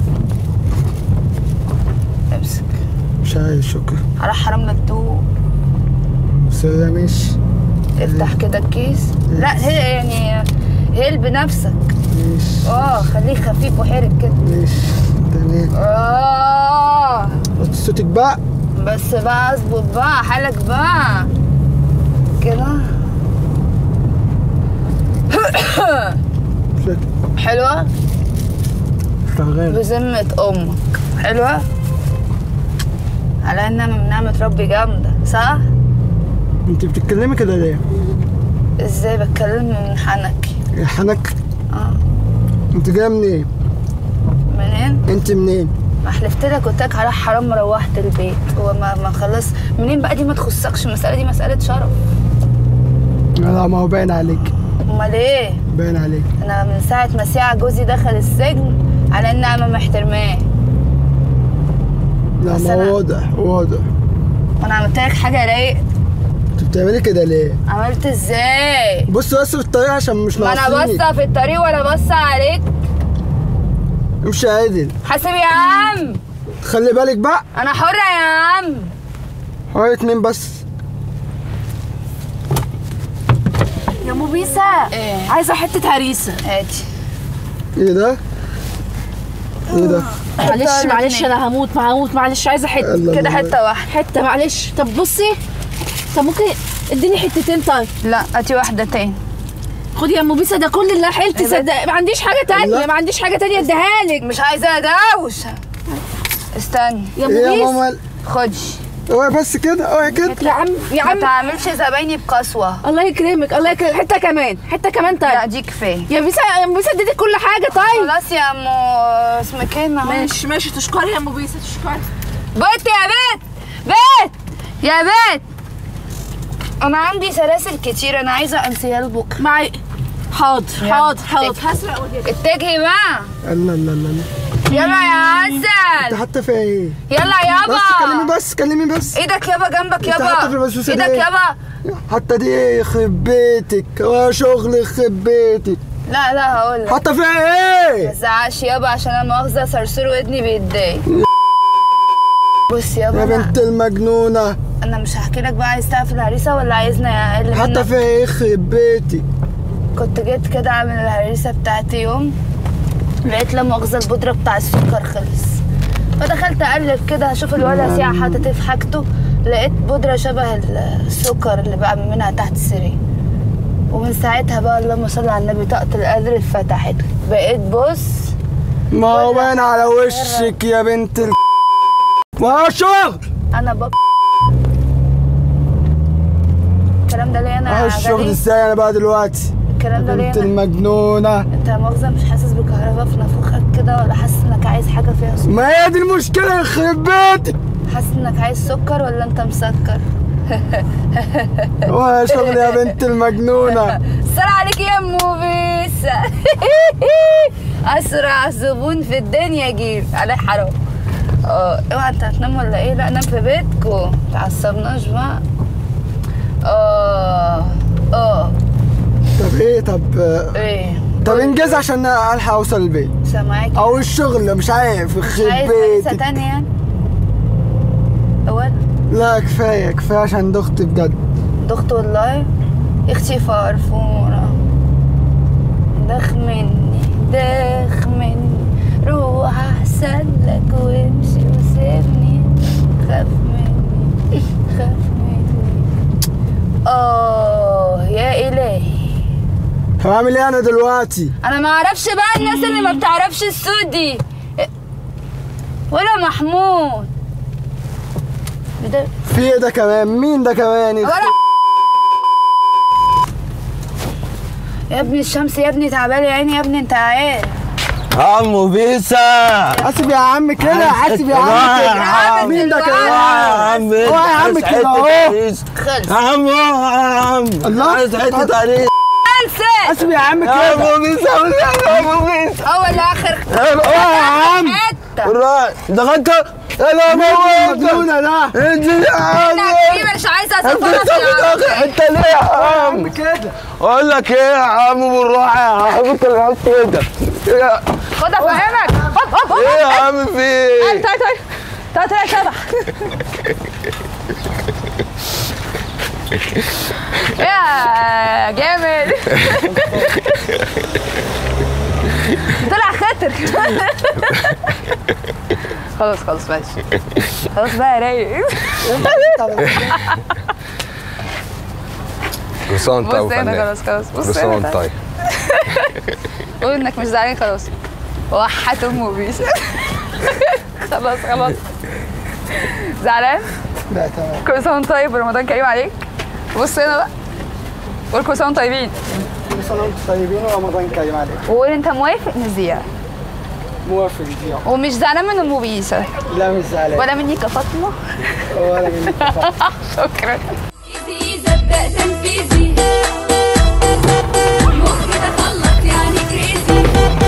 امسك. مش عايز. شكرا. على حرام مكتوب. سلام. ماشي. افتح كده الكيس. لا هي يعني هيل بنفسك. ماشي. خليه خفيف وحرك كده. ماشي. تمام. وطي صوتك بقى. بس بقى اظبط بقى حالك بقى كده. حلوة. شغال. بذمة امك حلوة. على انها من نعمة ربي جامدة صح؟ انت بتتكلمي كده ليه؟ ازاي بتكلم من حنكي؟ حنك؟ انت جايه منين؟ منين؟ انت منين؟ ما حلفت لك قلت لك على حرام روحت البيت. هو ما خلص منين بقى؟ دي ما تخصكش المسألة دي مسألة شرف. لا ما هو باين عليك. امال ايه؟ باين عليك. انا من ساعة ما ساعة جوزي دخل السجن على ان انا محترماه. لا ما واضح. وانا عملت لك حاجة رايق؟ انت بتعملي كده ليه؟ عملت ازاي؟ بص بس في الطريق عشان مش ناقصينك. ما انا باصة في الطريق ولا باصة عليك. امشي عادل. حاسب يا عم. خلي بالك بقى. انا حرة يا عم. هو 2 بس. يا مبيسة ايه؟ عايزة حتة هريسة. هاتي. ايه ده؟ ايه ده؟ معلش انا هموت معلش عايزة حتة كده حتة واحدة. حتة معلش. طب بصي، طب ممكن اديني حتتين طيب؟ لا هاتي واحدة تاني. خدي يا مبيسة، ده كل اللي حيلتي صدق، ما عنديش حاجة تانية، ما عنديش حاجة تانية اديها لك. مش عايزة ادوشة. استني يا ايه يا مبيسة. ماما؟ خدي. اوعي بس كده، اوعي كده. يا ما عم تعملش زبايني بقسوة. الله يكرمك الله يكرمك. حتة كمان طيب. لا دي كفاية. يا مبيسة اديتك كل حاجة طيب. خلاص يا ام اسمك ايه النهارده؟ ماشي تشكري يا مبيسة تشكري. بت يا بت يا بت. انا عندي سلاسل كتير، انا عايزة انسيال بكرة. معي. حاضر هسرق واجيب. اتجهي بقى. لا يلا يا انت عسل. حتى في ايه؟ يلا يابا. كلمي بس. ايدك يابا جنبك انت حتى في يابا. البسبوسة دي ايدك ايه؟ يابا. حتى دي ايه؟ يخرب بيتك، هو شغل يخرب بيتك. لا هقولك. حتى في ايه؟ ما تزعقش يابا عشان انا مؤاخذة صرصور ودني بيتضايق. بص يابا يا بنت المجنونة. انا مش هحكي لك بقى. عايز تعرف الهريسة ولا عايزنا اقل منك؟ حتى في ايه؟ يخرب بيتك. كنت جيت كده اعمل الهريسة بتاعتي يوم، لقيت لا مؤاخذة البودرة بتاع السكر خلص، فدخلت اقلب كده اشوف الولد ساعة حاطط في حاجته، لقيت بودرة شبه السكر اللي بعمل منها تحت السرير. ومن ساعتها بقى اللهم صل على النبي طاقة القدر اتفتحت، بقيت بص. ما هو باين على وشك يا بنت ما هو شغل. انا الكلام ده ليه انا؟ اهو الشغل ازاي انا بقى دلوقتي؟ الكلام ده ليه بنت انا؟ المجنونة. انت مؤاخذة مش حاسس بكهرباء في نافوخك كده، ولا حاسس انك عايز حاجة فيها سكر؟ ما هي دي المشكلة يخرب بيتك. حاسس انك عايز سكر ولا انت مسكر؟ هو شغل يا بنت المجنونة. السلام عليك يا ام بيسة. اسرع زبون في الدنيا جيب عليه حرام. اوعى انت هتنام ولا ايه؟ لا نام في بيتكم، متعصبناش بقى. طب ايه؟ طب انجز عشان الحق اوصل البيت. سامعاك. او الشغل مش عارف يخرب عايز بيتك. هريسة تانية يعني؟ اول لا كفايه عشان دختي بجد. دخت والله. اختي فرفورة. دخ مني روح احسن لك وامشي وسيبني. خاف مني يا الهي. طب اعمل ايه انا دلوقتي؟ انا ما اعرفش بقى الناس اللي ما بتعرفش الصوت دي، ولا محمود ده. في ايه ده كمان؟ مين ده كمان؟ يا ابني الشمس يا ابني تعبالي يا عيني يا ابني انت عارف. عمو بيسا حاسب يا عم كده، حاسب يا عم كده. مين ده كمان؟ هو يا عم كده اهو. خلص عم الله. عايز حته عليه. حاسب يا عم كده. عمو بيسا عمو بيسا اول اخر. يا عم دخلت. يا مجنونة ده. انت يا عم مش عايزه اسافرك انت ليه يا عم كده؟ اقول لك ايه يا عم بالراحه يا عم انت اللي كده. خد افهمك. ايه يا عم في ايه؟ تعال يا شبح. يا جامد. طلع خاطر. خلاص ماشي. خلاص بقى رايق. بص انت بص هنا خلاص. بص هنا طيب. قول انك مش زعلان خلاص. وحت امه بيسا. خلاص. زعلان؟ لا تمام. كل سنه وانت طيب ورمضان كريم عليك. بص هنا بقى. قول كل سنه وانتم طيبين. كل سنه وانتم طيبين ورمضان كريم عليك. وقول انت موافق نذيع. موافق نذيع. ومش زعلان من ام بيسا. لا مش زعلان. ولا مني كفاطمه. ولا مني كفاطمه. شكرا. زبدة تنفيذي مخي تخلط يعني كريزي.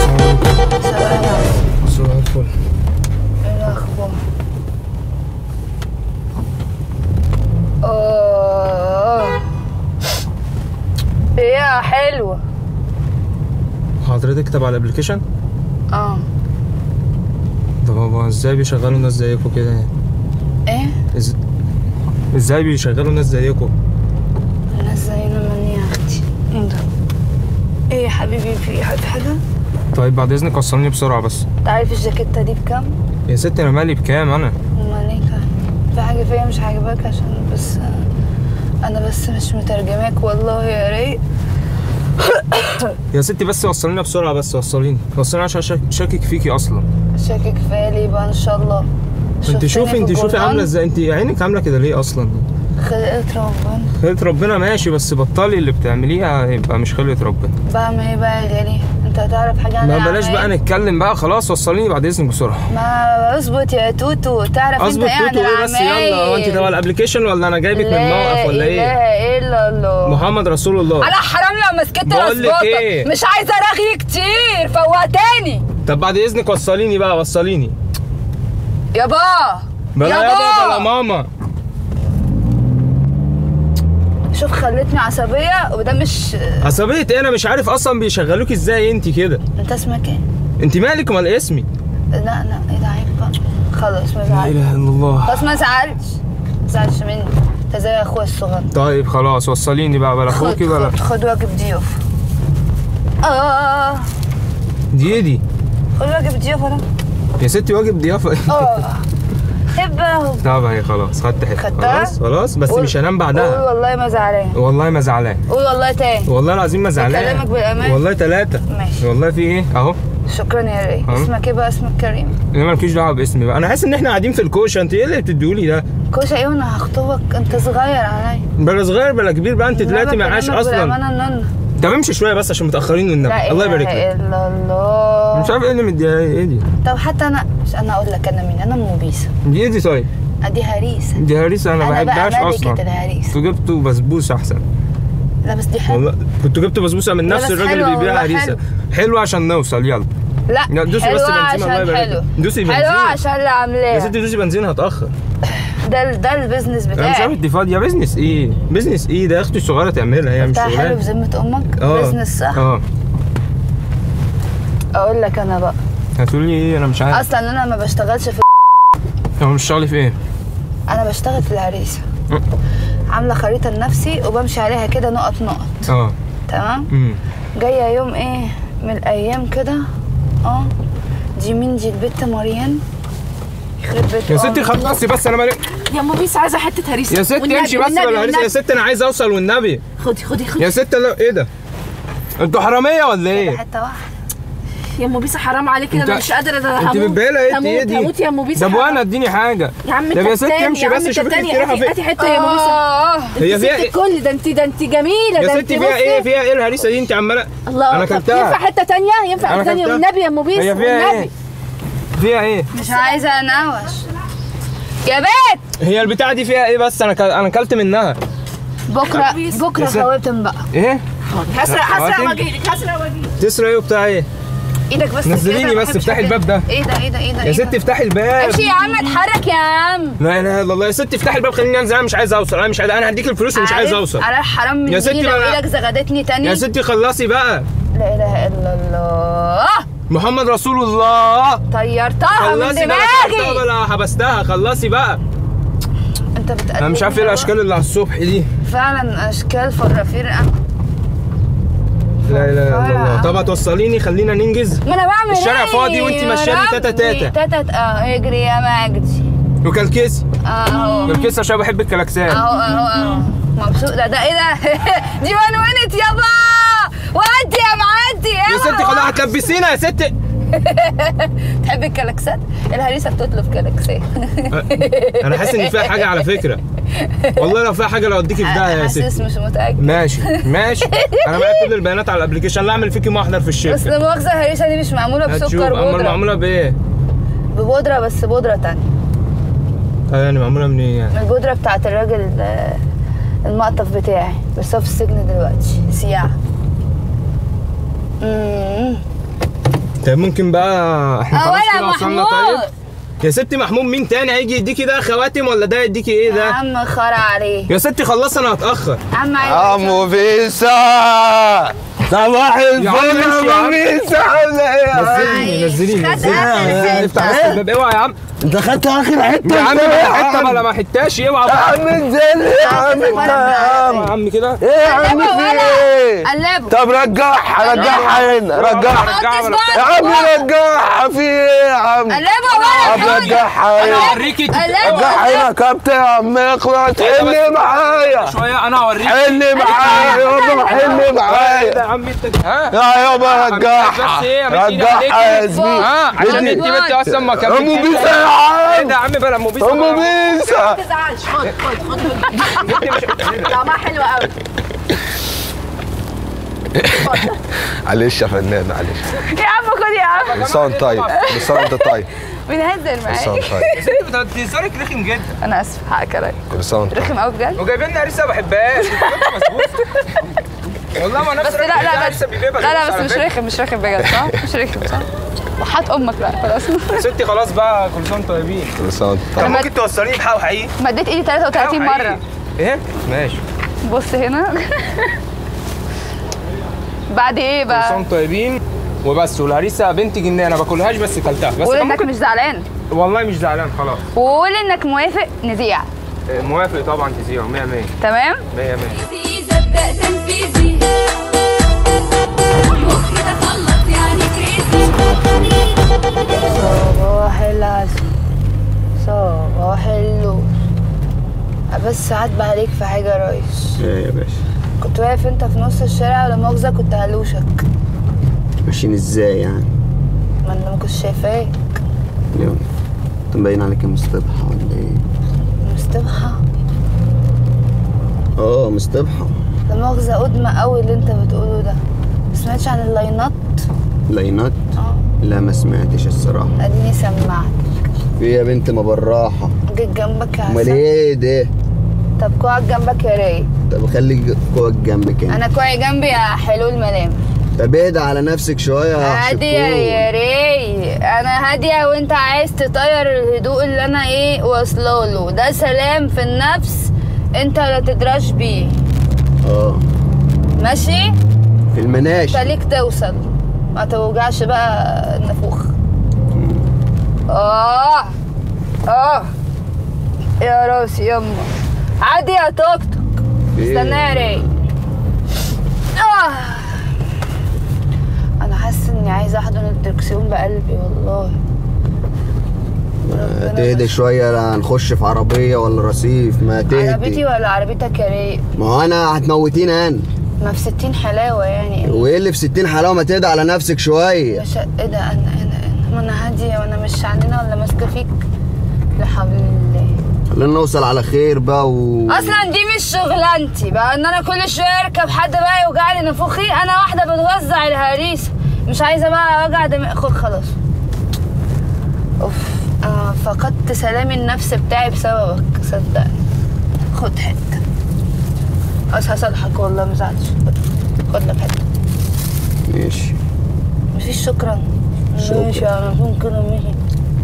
صباح الفل. ايه الاخبار؟ ايه حلوه. حضرتك تبع الابلكيشن؟ ده بابا ازاي بيشغلوا ناس زيكم كده يعني؟ ايه؟ ازاي بيشغلوا ناس زيكم؟ ناس زينا من يا اختي. ايه ده؟ ايه يا حبيبي في حاجة؟ طيب بعد اذنك وصلني بسرعة بس. انت عارف الجاكيتة دي بكام؟ يا ستي انا مالي بكام انا؟ امال ايه كان؟ في حاجة فيا مش عاجباك عشان بس انا بس مش مترجماك والله يا ريت. يا ستي بس وصلينا بسرعة بس وصليني عشان شاكك فيكي اصلا. شاكك فيا ليه بقى ان شاء الله؟ انت شوفي عاملة ازاي، انت عينك عاملة كده ليه اصلا؟ خلقة ربنا. خلقة ربنا ماشي، بس بطلي اللي بتعمليها يبقى مش خلقة ربنا. بعمل ايه بقى يعني؟ انت هتعرف حاجة عنها؟ ما بلاش بقى نتكلم بقى خلاص، وصليني بعد اذنك بسرعة. ما اظبط يا توتو، تعرف انت ايه عن توتو ايه بس يلا. هو انت تبع الابلكيشن ولا انا جايبك من الموقف ولا ايه؟ لا اله الا الله محمد رسول الله. على حرام لو مسكت راسبوطك. إيه؟ مش عايزة رغي كتير، فوقتاني. طب بعد اذنك وصليني بقى وصليني. يابا بلا يابا بلا ماما. شوف خلتني عصبية وده مش عصبية ايه؟ انا مش عارف اصلا بيشغلوك ازاي انت كده. انت اسمك ايه؟ انت مالك ومال اسمي؟ لا ايه ده عيب بقى. خلاص ما لا اله الا الله. خلاص ما تزعلش مني، انت زي اخويا الصغير. طيب خلاص وصليني بقى بلا اخوكي بلا. خد واجب ضيوف. دي خد واجب ضيوف انا. يا ستي واجب ضيافة. هبه. طب اهي خلاص خدت حته. خلاص بس مش هنام بعدها. قول والله ما زعلان. والله ما زعلان. قول والله تاني. والله العظيم ما زعلان. بكلمك بالامان. والله 3. ماشي. والله في ايه اهو. شكرا يا ري. اسمك ايه بقى؟ اسمك كريم. انا مالكيش دعوه باسمي بقى. انا حاسس ان احنا قاعدين في الكوشه. انت ايه اللي بتديهولي ده؟ كوشه ايه وانا هخطبك؟ انت صغير عليا. بلا صغير بلا كبير بقى. انت دلوقتي معاش اصلا. طب امشي شويه بس عشان متاخرين والنبي. الله يبارك لك. لا اله الا الله. مش عارف ايه اللي مديها ايه دي. طب حتى انا اقول لك انا مين. انا ام بيسا. دي ايه دي طيب؟ دي هريسه. دي هريسه انا ما بحبهاش اصلا. كنتوا جبتوا بسبوسه احسن. لا بس دي حلوه والله. كنتوا جبتوا بسبوسه من نفس الراجل اللي بيبيع هريسه. حلوه عشان نوصل يلا. لا دوسي بس بنزين الله يبارك لك. دوسي بنزين. حلوه عشان اللي عاملاها. يا ستي دوسي بنزين هتاخر. ده البيزنس بتاعي. انا مش عارف انت فاضيه. بيزنس ايه ده؟ اختي الصغيره تعملها هي مش شغاله. حلو بذمه امك. بيزنس صح. اقول لك انا بقى. هتقولي ايه؟ انا مش عارف اصلا انا ما بشتغلش في. هو مش شغالي في ايه؟ انا بشتغل في العريسه. عامله خريطه لنفسي وبمشي عليها كده نقط. تمام. جايه يوم ايه من الايام كده. دي مين دي؟ البت مريان. يخرب بيت يا ستي خلصي بس انا مالي. يا ام بيس عايزه حته هريسه. يا ستي امشي بس ولا هريسه. يا ستي انا عايز اوصل والنبي. خدي يا ستي ايه ده؟ انتوا حراميه ولا ايه؟ حته واحده. يا ام بيس حرام عليك. انا مش قادره. انت متبهله ايه دي؟ هموت يا ام بيس. طب وانا اديني حاجه يا عم. طب يا ستي امشي بس شوفي انت رايحه فين. هاتي حته يا ام بيس. هي فيها ايه؟ كل ده انت جميله. يا ستي فيها ايه الهريسه دي؟ انت عماله. الله. انا كلتها. ينفع حته ثانيه؟ ينفع حته ثانيه والنبي يا ام بيس. هي فيها ايه؟ مش عايزه انوش يا بيت. هي البتاعه دي فيها ايه بس؟ انا كلت منها. بكره خواتم بقى. ايه؟ هسرق واجيلك. تسرق ايه وبتاع ايه؟ ايدك بس. نزليني بس. افتحي الباب ده. ايه ده يا ستي افتحي الباب. امشي يا عم. اتحرك يا عم. لا اله الا الله. يا ستي افتحي الباب خليني انزل. انا مش عايز اوصل. انا هديك الفلوس ومش عايز اوصل. على حرام من دي لو ايدك زغدتني تاني. يا ستي خلصي بقى. لا اله الا الله. محمد رسول الله. طيرتها من دماغي. ولا حبستها. خلصي بقى. انت بتقلب. انا مش عارف ايه الاشكال اللي على الصبح دي. فعلا اشكال فرافير. لا اله الا الله. طب هتوصليني خلينا ننجز. ما انا بعمل الشارع فاضي وانت ماشياني تاتا. اجري يا مجدي. وكلكسي. كلكسي عشان بحب الكلاكسات. اهو مبسوط. ده ايه ده؟ دي ونونت يابا. ودي يا معدي يا ستي خلاص هتلبسينا يا ستي. تحب الكلاكسات؟ الهريسه بتطلب كلاكسات. انا حاسس ان فيها حاجه على فكره. والله لو فيها حاجه لو اديكي في داهيه يا ستي. حاسس مش متاكد. ماشي. انا معايا كل البيانات على الابلكيشن. لا اعمل فيكي محضر في الشركه. بس لا مؤاخذه الهريسه دي مش معموله بسكر بودره. امال معموله بايه؟ ببودره بس بودره تانية. يعني معموله من ايه يعني؟ من البودره بتاعت الراجل المقطف بتاعي بس هو في السجن دلوقتي سياعه. طيب ممكن بقى احنا خلاص كده وصلنا. طيب يا ستي محمود مين تاني هيجي يديكي ده خواتم ولا ده يديكي ايه يا ده؟ عم خرا عليه يا ستي خلص انا هتأخر. يا عم عمو بيسا صباح الفل يا عم بيسا عامله ايه؟ نزليني افتح بس الباب اوعى يا عم. انت خدت اخر حته يا عم حته ولا ما حتاش اوعى يا عم انزل يا عم انت يا عم كده. ايه يا عم في ايه؟ قلبه. طب رجعها هنا رجعها يا عم رجعها في ايه يا عم؟ قلبه ولا رجعها انا هنا هوريكي رجعها هنا يا كابتن يا عم اخوات حل معايا شويه انا هوريكي. حل معايا يابا حل معايا يا عم انت ها يا يابا رجعها يا زميلي عشان انت بنت اصلا ما كملتيش. ام بيسا يا عم ايه ده يا عم بلا ام بيسا. ام بيسا ما تزعلش. خد طعمها حلو قوي. معلش يا فنان معلش يا عم خد يا عم. كل سنه وانت طيب كل سنه وانت طيب بنهزر كل سنه معاك. وانت طيب يا ستي بتهزرك رخم جدا. انا اسف حقك عليا. كل سنه وانت طيب رخم قوي بجد. وجايبين لنا لسه ما بحبهاش. والله ما نفس بس لا بس مش رخم بجد صح؟ مش رخم صح؟ وحات امك بقى خلاص. ستي خلاص بقى كل سنه وانتم طيبين. كل سنه وانت طب طيب ممكن توصليني بحق حقيقي؟ مديت ايدي 33 مره. ايه؟ ماشي. بص هنا. بعد ايه كل بقى؟ سنه وانتم طيبين وبس. والهريسه بنت جنيه انا باكلهاش بس كلتها بس. قول انك مش زعلان. والله مش زعلان خلاص. وقول انك موافق نذيع. موافق طبعا تذيع 100 100. تمام؟ 100 100. إذا بدأ تنفيذي مخي تخلط يعني كريزي. صباح العسل صباح اللوز. بس عاتب عليك في حاجة يا ريس. ايه يا باشا؟ كنت واقف انت في نص الشارع ولا مؤاخذة كنت هلوشك. ماشيين ازاي يعني؟ ما انا ما كنتش شايفاك. اليوم انت مبين عليك مصطبحة ولا ايه؟ مصطبحة؟ مصطبحة. لا مؤاخذة قدمة قوي اللي انت بتقوله ده. ما سمعتش عن اللاينات؟ لاينات؟ لا ما سمعتش الصراحة. اديني سمعت. في يا بنت ما بالراحة. جيت جنبك يا امال حسن. ايه ده؟ طب كوعك جنبك يا رايق. طب خلي كوعك جنبك انت. انا كوعي جنبي يا حلو الملامح. طب اهدى على نفسك شوية يا هادية يا رايق. انا هادية وانت عايز تطير الهدوء اللي انا ايه واصلاله. ده سلام في النفس انت لا تدراش بيه. ماشي؟ في المناش خليك توصل ما توجعش بقى النافوخ. يا راسي يما. عادي يا توك توك. استنى يا رايق. انا حاسه اني عايزه احضن الدركسيون بقلبي والله. تهدي شوية. لا هنخش في عربية ولا رصيف. ما تهدي. عربيتي ولا عربيتك يا رايق؟ ما هو انا هتموتيني انا. ما في 60 حلاوه يعني. وايه اللي في 60 حلاوة؟ ما تهدى على نفسك شوية. مش ايه ده؟ ما انا هاديه وانا مش عنينه ولا ماسكه فيك. لا حول الله. خلينا نوصل على خير بقى اصلا دي مش شغلانتي بقى ان انا كل شويه اركب حد بقى يوجع لي نافوخي. انا واحده بتوزع الهريسه مش عايزه بقى وجع دماغ. خد خلاص. اوف انا فقدت سلامي النفس بتاعي بسببك صدقني. خد حته. هصالحك والله مزعلش. خد لك حته. ماشي. مفيش شكرا. ماشي انا ممكن امشي.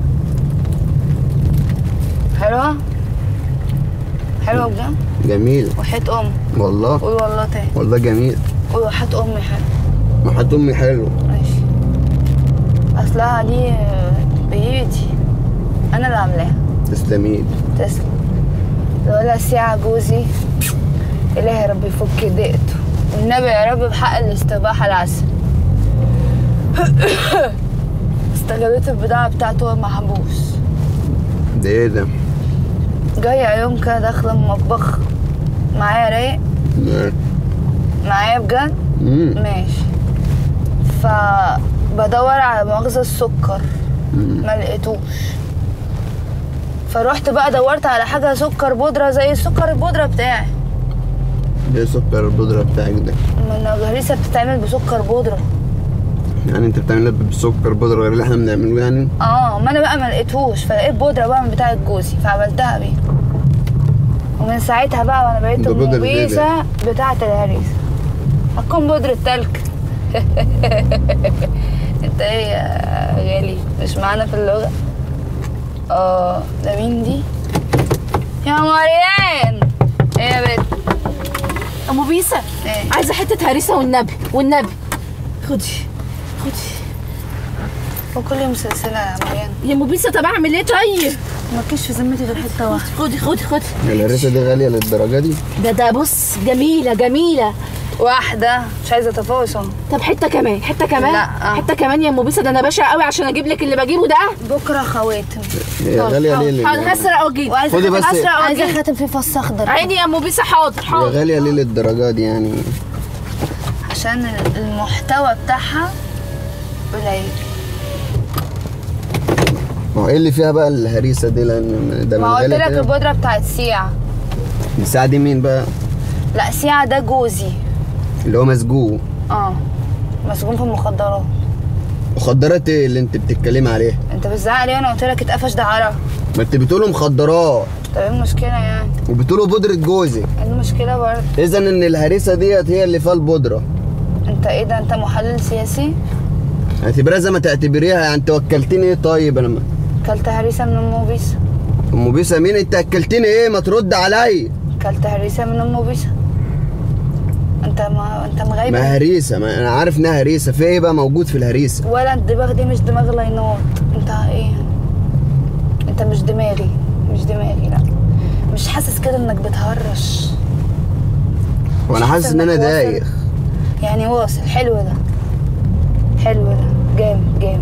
حلوه؟ حلوه بجد؟ جميل. وحياة امي. والله؟ قول والله تاني. والله جميل. قول وحياة امي حلو. وحياة امي حلو. ماشي. اصلها دي بايدي انا اللي عاملاها. تسلميلي. تسلم. ولا ساعة جوزي الهي يا رب يفك ضيقته والنبي يا رب بحق الاستباحة العسل. استغلت البضاعة بتاعته وهو محبوس. ده ايه ده؟ جاية يوم كده داخلة المطبخ معايا رايق؟ معايا بجد؟ ماشي. فبدور على مؤاخذة السكر ما لقيتوش. فروحت بقى دورت على حاجة سكر بودرة زي السكر البودرة بتاعي. ايه سكر البودرة بتاعك ده؟ ما الهريسة بتتعمل بسكر بودرة. يعني انت بتعملها بسكر بودرة غير اللي احنا بنعمله يعني؟ ما انا بقى ما لقيتهوش فلقيت بودرة بقى من بتاعة جوزي فعملتها بيه. ومن ساعتها بقى وانا بقيت المبيسة بتاعة الهريسة. هتكون بودرة تلج. انت ايه يا غالي مش معانا في اللغة؟ ده مين دي؟ يا مريان. ايه يا بنت؟ ام بيسا ايه؟ عايزه حته هريسه والنبي والنبي. خدي وكل يوم سلسله يا مريان. يا ام بيسا طب اعمل ايه طيب؟ مالكيش في ذمتي غير حته واحده. خدي الهريسه دي غاليه للدرجه دي؟ ده بص جميله واحده مش عايزه تفاصيل. طب حته كمان لا. حته كمان يا ام بيسا. ده انا باشا قوي عشان اجيب لك اللي بجيبه ده. بكره خواتم. هي غاليه ليه؟ هسرق واجيب. خدي بس. عايزه خاتم فيه فص اخضر. عيني يا ام بيسا. حاضر هي غاليه ليه للدرجه دي يعني؟ عشان المحتوى بتاعها قليل. ما هو ايه اللي فيها بقى الهريسه دي؟ لان ده من ما قلت غاليه لك كده. البودره بتاعت سيعه. الساعه دي مين بقى؟ لا سيعه ده جوزي. اللي هو مسجون. مسجون في المخدرات. مخدرات ايه اللي انت بتتكلمي عليها؟ انت بتزعق ليه وانا قلت لك اتقفش ده عرق؟ ما انت بتقولوا مخدرات. طب ايه المشكله يعني؟ وبتقولوا بودره جوزك. ايه المشكله برضه؟ اذا ان الهريسه ديت هي اللي فيها البودره. انت ايه ده؟ انت محلل سياسي؟ اعتبريها زي ما تعتبريها. يعني انت وكلتني ايه طيب؟ انا كلت هريسه من ام بيسا. ام بيسا مين؟ انت اكلتني ايه؟ ما ترد عليا. كلت هريسه من ام بيسا. انت مغيب. ما هريسه، ما انا عارف انها هريسه. في ايه بقى موجود في الهريسه؟ ولا الدماغ دي مش دماغ لاينات. انت ايه؟ انت مش دماغي لا. مش حاسس كده انك بتهرش؟ وانا حاسس ان انا دايخ. يعني واصل. حلو ده جامد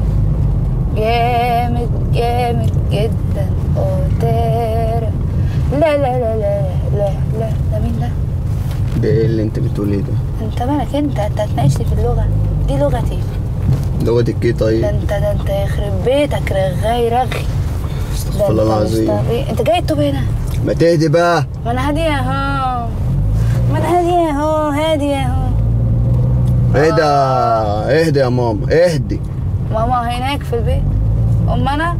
جدا. اوتارا. لا ده مين ده؟ ده ايه اللي انت بتقوليه ده؟ انت مالك؟ انت هتناقشني في اللغه دي؟ لغتي. لغتك ايه طيب؟ ده انت يخرب بيتك رغي. استغفر الله العظيم. انت جاي تتوب هنا؟ ما تهدي بقى. ما انا هاديه اهو. اهدي يا ماما. اهدي. ماما هناك في البيت. انا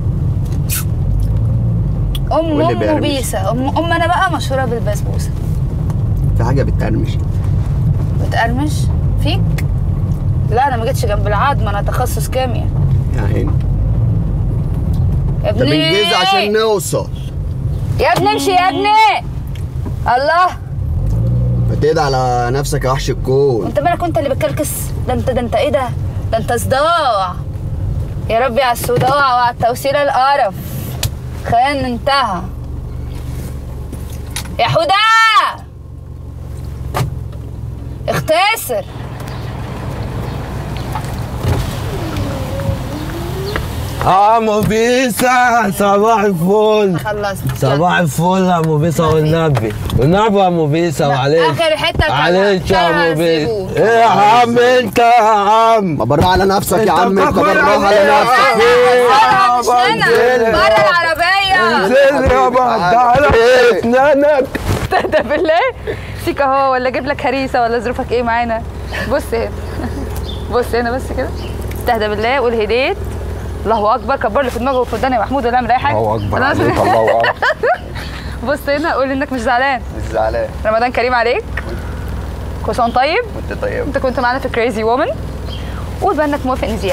ام بيسا. ام انا بقى مشهوره بالبسبوسه. في حاجه بتقرمش فيك؟ لا انا ما جيتش جنب العظم. انا تخصص كيمياء يا عيني. يا ابني. طب انجز عشان نوصل. يا ابني امشي يا ابني. الله. ما تهدى على نفسك يا وحش الكون. انت مالك؟ انت اللي بتكلكس. ده انت ايه ده؟ ده انت صداع. يا ربي على الصداع وعلى التوصيل القرف. خلينا انتهى. يا حوده اختصر. ام بيسا صباح الفل. خلصت. صباح الفل يا ام بيسا والنبي يا ام بيسا. معلش اخر حته معلش يا ام بيسا. ايه يا عم انت يا عم؟ ما بالراحه على نفسك يا عم. انت بالراحه على نفسك. مش هنا بره العربيه. انزل يابا. تعالى اسنانك. استهدى بالله. فيك اهو. ولا اجيب لك هريسه ولا ظروفك ايه معانا؟ بص هنا بس كده. استهدى بالله. قول هديت. الله اكبر. كبر لي في دماغه وفي وداني يا محمود ولا اعمل اي حاجه. الله اكبر عليك. الله اكبر. بص هنا. قول انك مش زعلان. مش زعلان. رمضان كريم عليك. كل سنه طيب. وانت طيب. انت كنت معانا في كريزي وومن. قول بقى انك موافق نزيع.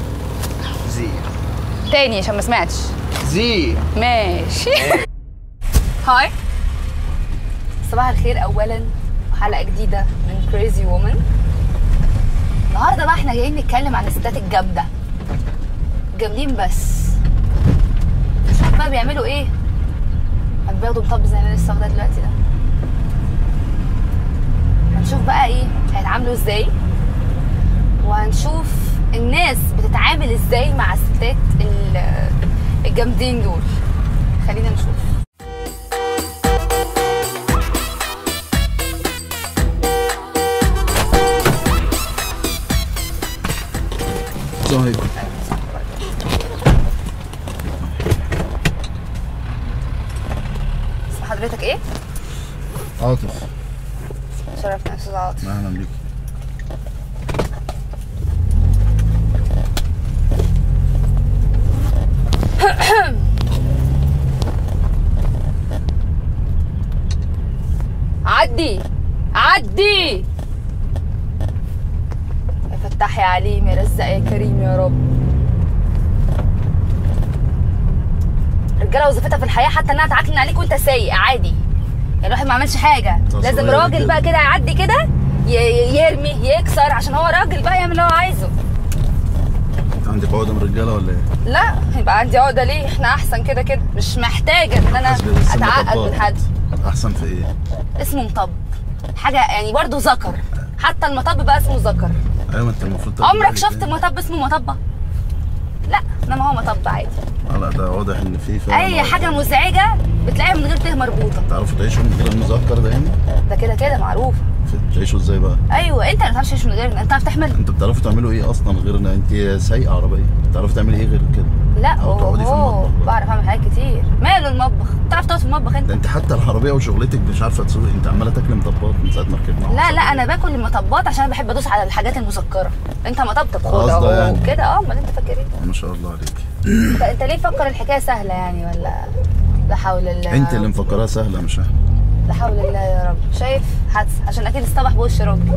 تاني عشان ما سمعتش. ماشي. هاي. صباح الخير اولا. حلقه جديده من كريزي وومن. النهارده بقى احنا جايين نتكلم عن الستات الجامده. جامدين بس. شوف بقى بيعملوا ايه. بياخدوا مطب زي ما لسه واخداه دلوقتي ده. هنشوف بقى ايه هيتعاملوا ازاي. وهنشوف الناس بتتعامل ازاي مع الستات الجامدين دول. خلينا نشوف. صحيح. حضرتك ايه؟ عاطف. شرفنا يا استاذ عاطف. اهلا بيك. عدي. يا فتاح يا عليم يا رزاق يا كريم يا رب. الرجاله وظيفتها في الحياه حتى انها تعكنن عليك وانت سايق عادي. يعني الواحد ما عملش حاجه، لازم راجل بقى كده يعدي كده يرمي يكسر عشان هو راجل بقى يعمل اللي هو عايزه. عندك عقده من الرجاله ولا ايه؟ لا يبقى عندي عقده ليه؟ احنا احسن كده كده، مش محتاجه ان انا اتعقد من حد. احسن في ايه؟ اسمه مطب، حاجه يعني برضه ذكر، حتى المطب بقى اسمه ذكر. ايوه انت المفروض عمرك شفت مطب اسمه مطبه؟ لا انما هو مطب عادي. لا ده واضح ان في فعلا اي حاجه مزعجه بتلاقيها من غير ته مربوطه. تعرفوا تعيشوا من غير المذكر ده هنا؟ ده كده كده معروف. تعيشوا ازاي بقى؟ ايوه انت ما بتعرفش تعيش من غيرنا، انت بتعرف تحمل؟ انتوا بتعرفوا تعملوا ايه اصلا غيرنا؟ انت سايقه عربيه، بتعرفي تعملي ايه غير كده؟ لا اوه بعرف اعمل حاجات كتير. ماله المطبخ؟ بتعرف تقعد في المطبخ انت؟ ده انت حتى العربيه وشغلتك مش عارفه تسوقي، انت عماله تاكلي مطبات من ساعه ما ركبنا. لا انا باكل المطبات عشان بحب ادوس على الحاجات المسكره. انت مطبطب خد يعني كده. امال انت فاكر ايه؟ ما شاء الله عليك. انت ليه مفكر الحكايه سهله يعني ولا؟ لا حول الله. انت اللي مفكراها سهله مش احنا. لا حول الله يا رب. شايف حادثه عشان اكيد اصطبح بوش راجل.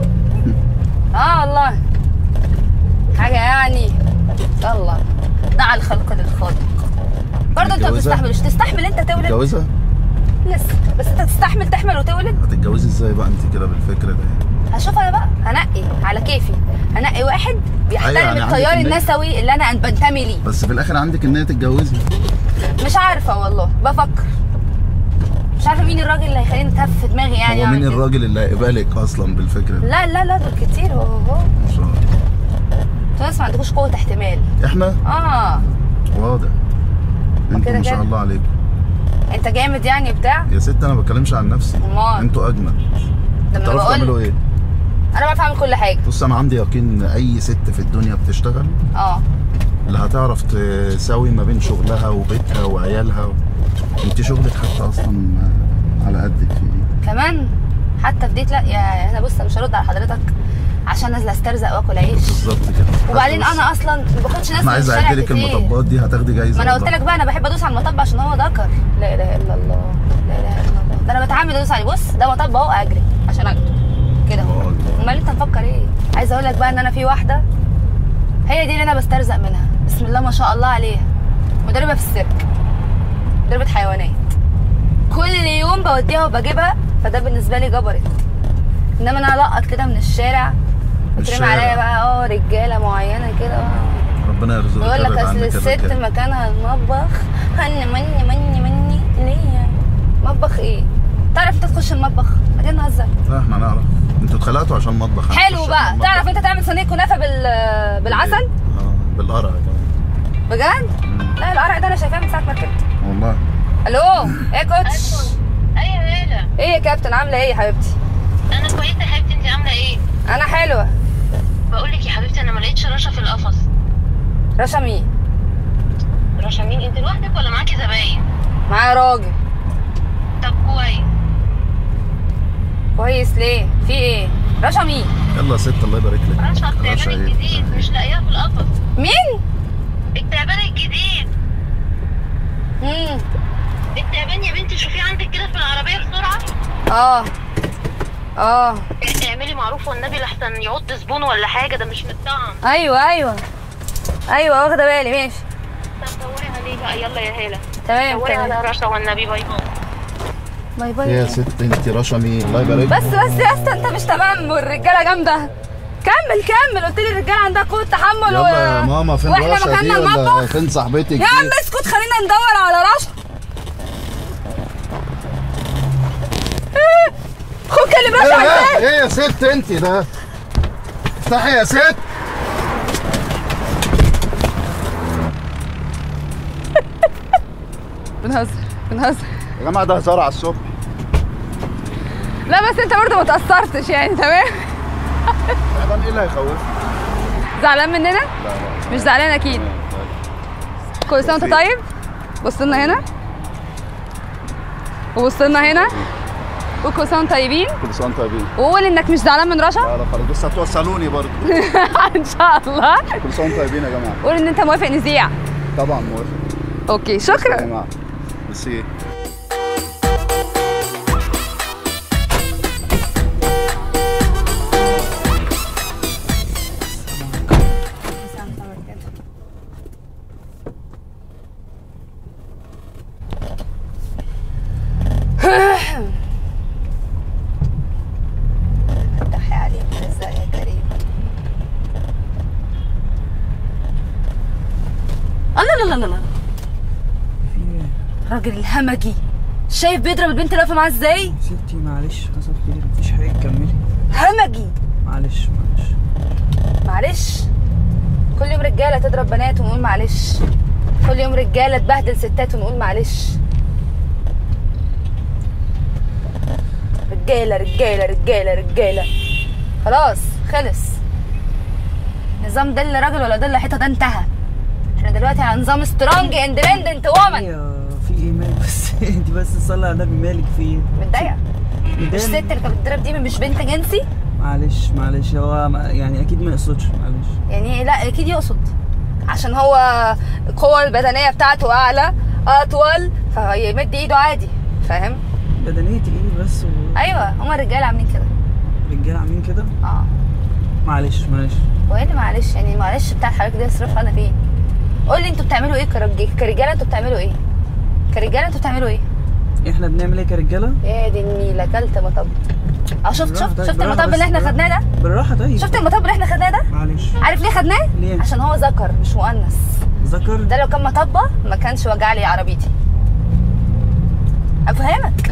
والله حاجه يعني الله دعا الخلق للخالق. برضه انت ما بتستحملش. تستحمل انت تولد؟ متجوزه؟ لسه. بس انت تستحمل تحمل وتولد؟ هتتجوزي ازاي بقى انت كده بالفكره ده؟ هشوف انا بقى، هنقي على كيفي، هنقي واحد بيحترم يعني التيار النسوي اللي انا بنتمي ليه. بس في الاخر عندك ان هي تتجوزي. مش عارفه والله، بفكر. مش عارفه مين الراجل اللي هيخليني اتهف في دماغي يعني. هو مين الراجل اللي هيقبلك اصلا بالفكره دي؟ لا دول كتير. هو ما شاء الله. انتوا ناس ما عندكوش قوه احتمال. احنا؟ واضح. انتوا ما شاء الله عليكم. انت جامد يعني بتاع؟ يا ست انا ما بتكلمش عن نفسي. امال انتوا اجمل. بتعرفوا تعملوا ايه؟ انا بعرف اعمل كل حاجه. بص انا عندي يقين اي ست في الدنيا بتشتغل اللي هتعرف تساوي ما بين شغلها وبيتها وعيالها. انت شغلك حتى اصلا على قدك فيه كمان حتى في ديت. لا يا انا بص مش هرد على حضرتك عشان نازله استرزق واكل عيش. بالظبط كده. وبعدين انا اصلا ما باخدش ناس انا عايز اعدي لك المطبات دي هتاخدي جايزه. ما انا قلت لك بقى انا بحب ادوس على المطب عشان هو ذكر. لا اله الا الله لا اله الا الله. ده انا بتعامل ادوس عليه. بص ده مطب اهو اجري عشان اجري كده اهو. امال انت مفكر ايه؟ عايزه اقول لك بقى ان انا في واحده هي دي اللي انا بسترزق منها. بسم الله ما شاء الله عليها. مدربه في السيرك، مدربه حيوانات. كل يوم بوديها وبجيبها، فده بالنسبه لي جبرت. انما انا القط كده من الشارع بترمي عليا بقى رجاله معينه كده. ربنا يرزقك. بقول لك اصل الست مكانها المطبخ. مني ليه يعني؟ مطبخ ايه؟ تعرف انت تخش المطبخ؟ ما نهزر. لا احنا نعرف. انتوا اتخلقتوا عشان مطبخ. حلو بقى. تعرف انت تعمل صينيه كنافه بالعسل؟ بالقرع كمان. بجد؟ لا القرع ده انا شايفاه من ساعه ما ركبت. والله. الو ايه يا كوتش؟ ايوه هلا. ايه يا كابتن عامله ايه يا حبيبتي؟ انا كويسه يا حبيبتي، انت عامله ايه؟ انا حلوه. بقول لك يا حبيبتي انا ما لقيتش رشا في القفص. رشا مين؟ رشا مين؟ انت لوحدك ولا معاكي زباين؟ معايا راجل. طب كويس. كويس ليه؟ في ايه؟ رشا مين؟ يلا يا ست الله يبارك لك. رشا التعبان الجديد مش لاقياه في القفص. مين؟ التعبان الجديد. التعبان يا بنتي شوفيه عندك كده في العربيه بسرعه. اعملي معروف والنبي لحسن يعض زبون ولا حاجه، ده مش متطعم. ايوه واخده بالي. ماشي. طب دوري عليه بقى يلا يا هاله. تمام. دوري على رشا والنبي. باي باي. يا ست انت رشا مين؟ الله يبارك. بس يا اسطى انت مش تمام والرجاله جامده. كمل. قلت لي الرجاله عندها قوه تحمل. يلا يا ماما فين واحنا رشا دي ولا فين صاحبتك دي؟ يا عم اسكت خلينا ندور على رشا. خد كلم رشا. ايه يا ست انت ده؟ افتحي يا ست. بنهزر يا جماعه ده هزار على الصبح. لا بس انت برضه ما تأثرتش يعني. تمام. طبعا ايه اللي هيخوفك؟ زعلان مننا؟ لا مش زعلان اكيد. كل سنه وانت طيب. بص لنا هنا وبص لنا هنا وكل سنه وانتم طيبين. كل سنه وانتم طيبين. وقول انك مش زعلان من رشا. لا خلاص بس هتوصلوني برضه. ان شاء الله. كل سنه وانتم طيبين يا جماعه. قول ان انت موافق نذيع. طبعا موافق. اوكي شكرا يا جماعه. ميرسي. فتحي عليك ازاي يا كريم. الله لا لا لا راجل الهمجي شايف بيضرب البنت اللي واقفه معاه ازاي؟ ستي معلش حصل خير مفيش حاجه كملي. همجي معلش معلش. كل يوم رجاله تضرب بنات ونقول معلش، كل يوم رجاله تبهدل ستات ونقول معلش. رجاله رجاله رجاله رجاله خلاص خلص. النظام ده اللي راجل ولا ده اللي حيطه ده انتهى. احنا دلوقتي على نظام سترونج اندبندنت وومن. في ايه مالك بس؟ انت بس صلي على النبي مالك في ايه؟ متضايقه؟ مش ست اللي كانت بتضرب دي مش بنت جنسي؟ معلش هو يعني اكيد ما يقصدش. معلش يعني لا اكيد يقصد عشان هو القوه البدنيه بتاعته اعلى اطول فيمد ايده عادي. فاهم؟ بدنيه ايه بس ايوه هما الرجاله عاملين كده. الرجاله عاملين كده؟ معلش وايه اللي معلش؟ يعني معلش بتاعت حضرتك دي اصرفها انا فين؟ قول لي انتوا بتعملوا ايه كرجاله؟ انتوا بتعملوا ايه؟ كرجاله انتوا بتعملوا ايه؟ احنا بنعمل ايه كرجاله؟ يا دي النيله كلت مطب. شفت المطب اللي احنا خدناه ده؟ بالراحه طيب. شفت المطب اللي احنا خدناه ده؟ معلش. عارف ليه خدناه؟ ليه؟ عشان هو ذكر مش مؤنث. ذكر؟ ده لو كان مطبه ما كانش وجع لي عربيتي. افهمك.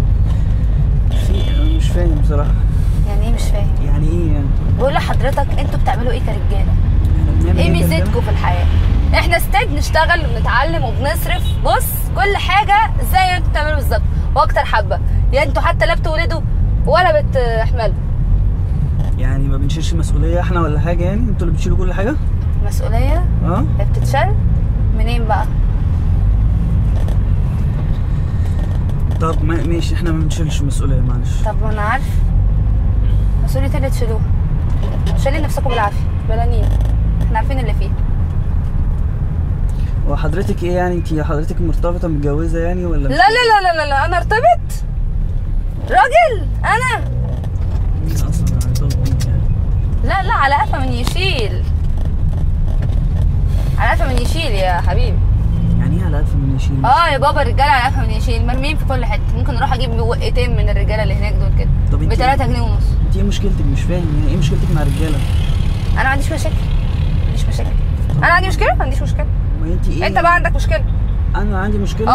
انا مش فاهم بصراحه. يعني ايه مش فاهم؟ يعني ايه يعني؟ بقول لحضرتك انتوا بتعملوا ايه كرجاله؟ ايه ميزتكم في الحياه؟ احنا ستات نشتغل وبنتعلم وبنصرف. بص كل حاجه زي ما انتوا بتعملوا بالظبط واكتر حبه. يعني انتوا حتى لا بتولدوا ولا بتحملوا. يعني ما بنشيلش مسؤوليه احنا ولا حاجه؟ يعني انتوا اللي بتشيلوا كل حاجه؟ مسؤوليه؟ هي بتتشال منين بقى؟ طب ماشي احنا ما بنشيلش مسؤوليه معلش. طب ما انا عارف مسؤوليه اللي تشيلوها. شايلين نفسكم بالعافيه بلانين. احنا عارفين اللي فيه. وحضرتك ايه يعني؟ انت حضرتك مرتبطه متجوزه يعني ولا؟ لا لا لا لا لا انا ارتبط راجل انا. مين اصلا هيطلب مني يعني؟ لا على قفا من يشيل. على قفا من يشيل يا حبيبي. يعني ايه على قفا من يشيل؟ يا بابا الرجاله على قفا من يشيل مرميين في كل حته. ممكن اروح اجيب وقتين من الرجاله اللي هناك دول كده ب 3 جنيه ونص. انت ايه مشكلتك؟ مش فاهم يعني ايه مشكلتك مع الرجاله؟ انا ما عنديش مشاكل. انا عندي مشكله؟ ما عنديش مشكله. ما انت ايه؟ انت بقى عندك مشكله. انا عندي مشكله؟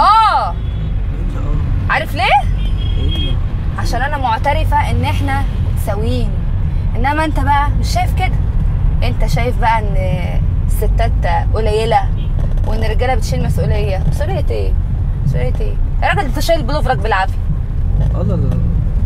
عارف ليه؟ عشان انا معترفه ان احنا متساويين. انما انت بقى مش شايف كده. انت شايف بقى ان الستات قليله وان الرجاله بتشيل مسؤوليه. مسؤوليه ايه؟ يا راجل انت شايل بلوفرك بالعافيه. الله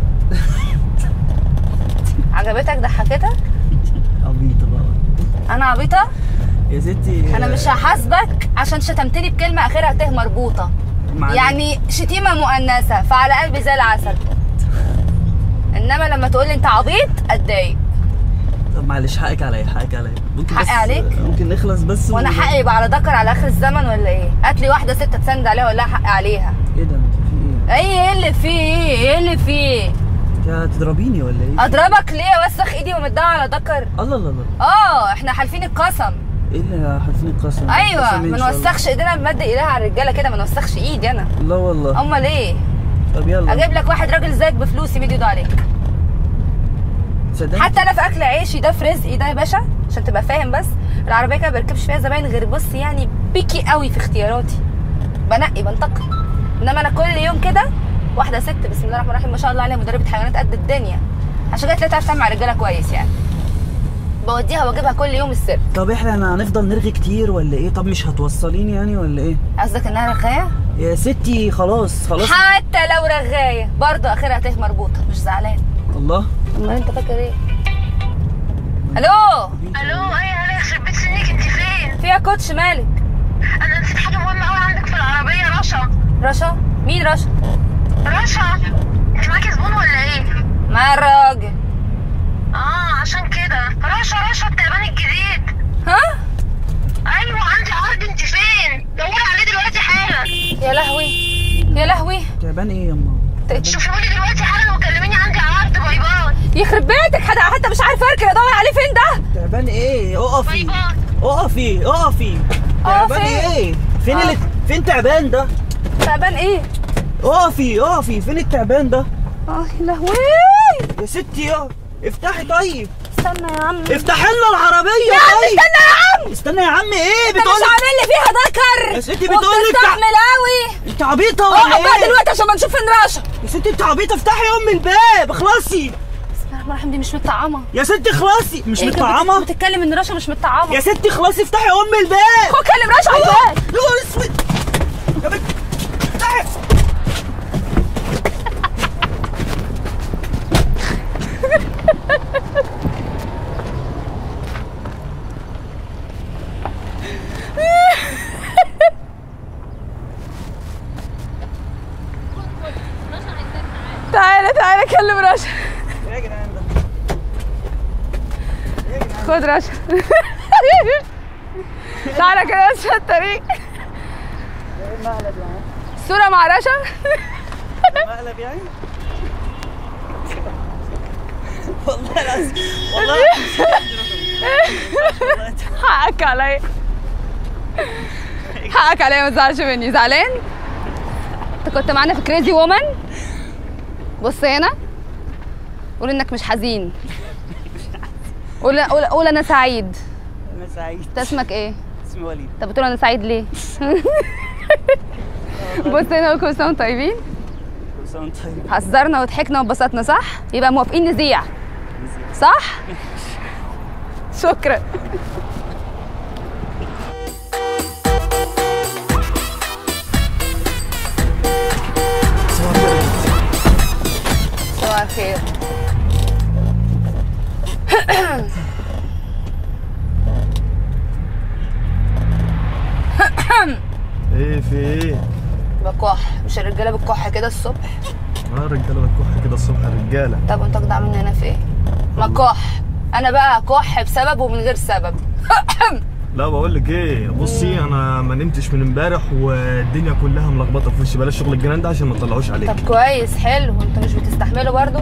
عجبتك؟ ضحكتك؟ عبيطه بقى. انا عبيطه؟ يا ستي انا مش هحاسبك عشان شتمتني بكلمه اخرها ت مربوطه. يعني شتيمه مؤنثه فعلى قلبي زي العسل. انما لما تقول لي انت عبيط اتضايق. طب معلش حقك عليا. ممكن حقي عليك؟ ممكن نخلص بس. وانا حقي يبقى على ذكر على اخر الزمن ولا ايه؟ هات لي واحده ست تسند عليها ولا حقي عليها. ايه ده انت في ايه؟ ايه اللي فيه؟ انت هتضربيني ولا ايه؟ اضربك ليه؟ اوسخ ايدي ومدها على ذكر؟ الله احنا حالفين القسم. ايه اللي حالفين القسم؟ ايوه ما نوسخش ايدينا بمد ايديها على الرجاله كده. ما نوسخش ايدي انا. لا والله. امال ايه؟ طب يلا اجيب لك واحد راجل زيك بفلوسي يمد ايده عليك. صدقني حتى انا في اكل عيشي ده في رزقي ده يا باشا عشان تبقى فاهم. بس العربيه كده بركبش فيها زباين غير بص يعني بيكي قوي في اختياراتي. بنتقي. انما انا كل يوم كده واحده ست بسم الله الرحمن الرحيم ما شاء الله عليها مدربه حيوانات قد الدنيا. عشان كده تلاقيها تعرف تعمل مع الرجاله كويس يعني. بوديها واجيبها كل يوم السر. طب احنا هنفضل نرغي كتير ولا ايه؟ طب مش هتوصليني يعني ولا ايه؟ قصدك انها رغايه؟ يا ستي خلاص. حتى لو رغايه برضه اخرها ت مربوطه. مش زعلان الله. امال انت فاكر ايه؟ الو ايه يخرب بيت سنيك انت فين؟ فيها كوتش مالك؟ انا نسيت حاجه مهمه قوي عندك في العربيه. رشا؟ مين رشا؟ انت معاكي زبون ولا ايه؟ مع الراجل. عشان كده رشا التعبان الجديد. ايوه عندي عرض. انت فين؟ دوري عليه دلوقتي حالا. يا لهوي تعبان ايه يا ماما؟ شوفوني دلوقتي حالا وكلميني. عندي عرض. باي باي. يخرب بيتك حتى مش عارفه اركن ادور عليه فين ده. تعبان ايه؟ اقفي. تعبان ايه؟ فين تعبان ده؟ تعبان ايه؟ اقفي فين التعبان ده؟ يا لهوي يا ستي افتحي طيب. استنى يا عم، افتحي لنا العربيه. يا عم استنى يا عم. استنى يا عم. ايه انت مش عامل لي فيها ذكر يا ستي؟ بتقول لك بتستحمل قوي. انت عبيطه ولا ايه؟ بقى دلوقتي عشان ما نشوف فين رشا. يا ستي انت عبيطه، افتحي الباب اخلصي. بسم الله الرحمن الرحيم. دي مش متطعمه يا ستي اخلصي. مش متطعمه؟ بتتكلم ان رشا مش متطعمه. يا ستي اخلصي افتحي الباب. هو كلم رشا على الباب. يا نهار اسود يا بنت افتحي. تعالى كلم رشا. يا جدعان ده خد رشا. تعالى كده مشي الطريق. مقلب يعني؟ الصورة مع رشا. مقلب يعني؟ والله العظيم والله حقك عليا ما تزعلش مني. زعلان؟ انت كنت معانا في كريزي وومن. بص هنا، قول انك مش حزين. قول انا سعيد. انا سعيد. انت اسمك ايه؟ اسمي وليد. طب بتقول انا سعيد ليه؟ بص هنا، كل سنه وانتم طيبين. كل سنه وانتم طيبين. هزرنا وضحكنا وانبسطنا صح؟ يبقى موافقين نذيع صح؟ شكرا. صباح الخير. ايه في ايه؟ بكح. مش الرجاله بتكح كده الصبح؟ الرجاله بتكح كده الصبح الرجاله. طب وانت اجدع مني انا في ايه؟ ما كح. انا بقى كح بسبب ومن غير سبب. لا بقول لك ايه، بصي انا ما نمتش من امبارح والدنيا كلها ملخبطه في وشي. بلاش شغل الجنان ده عشان ما تطلعوش عليك. طب كويس حلو. انت مش بتستحمله برضو؟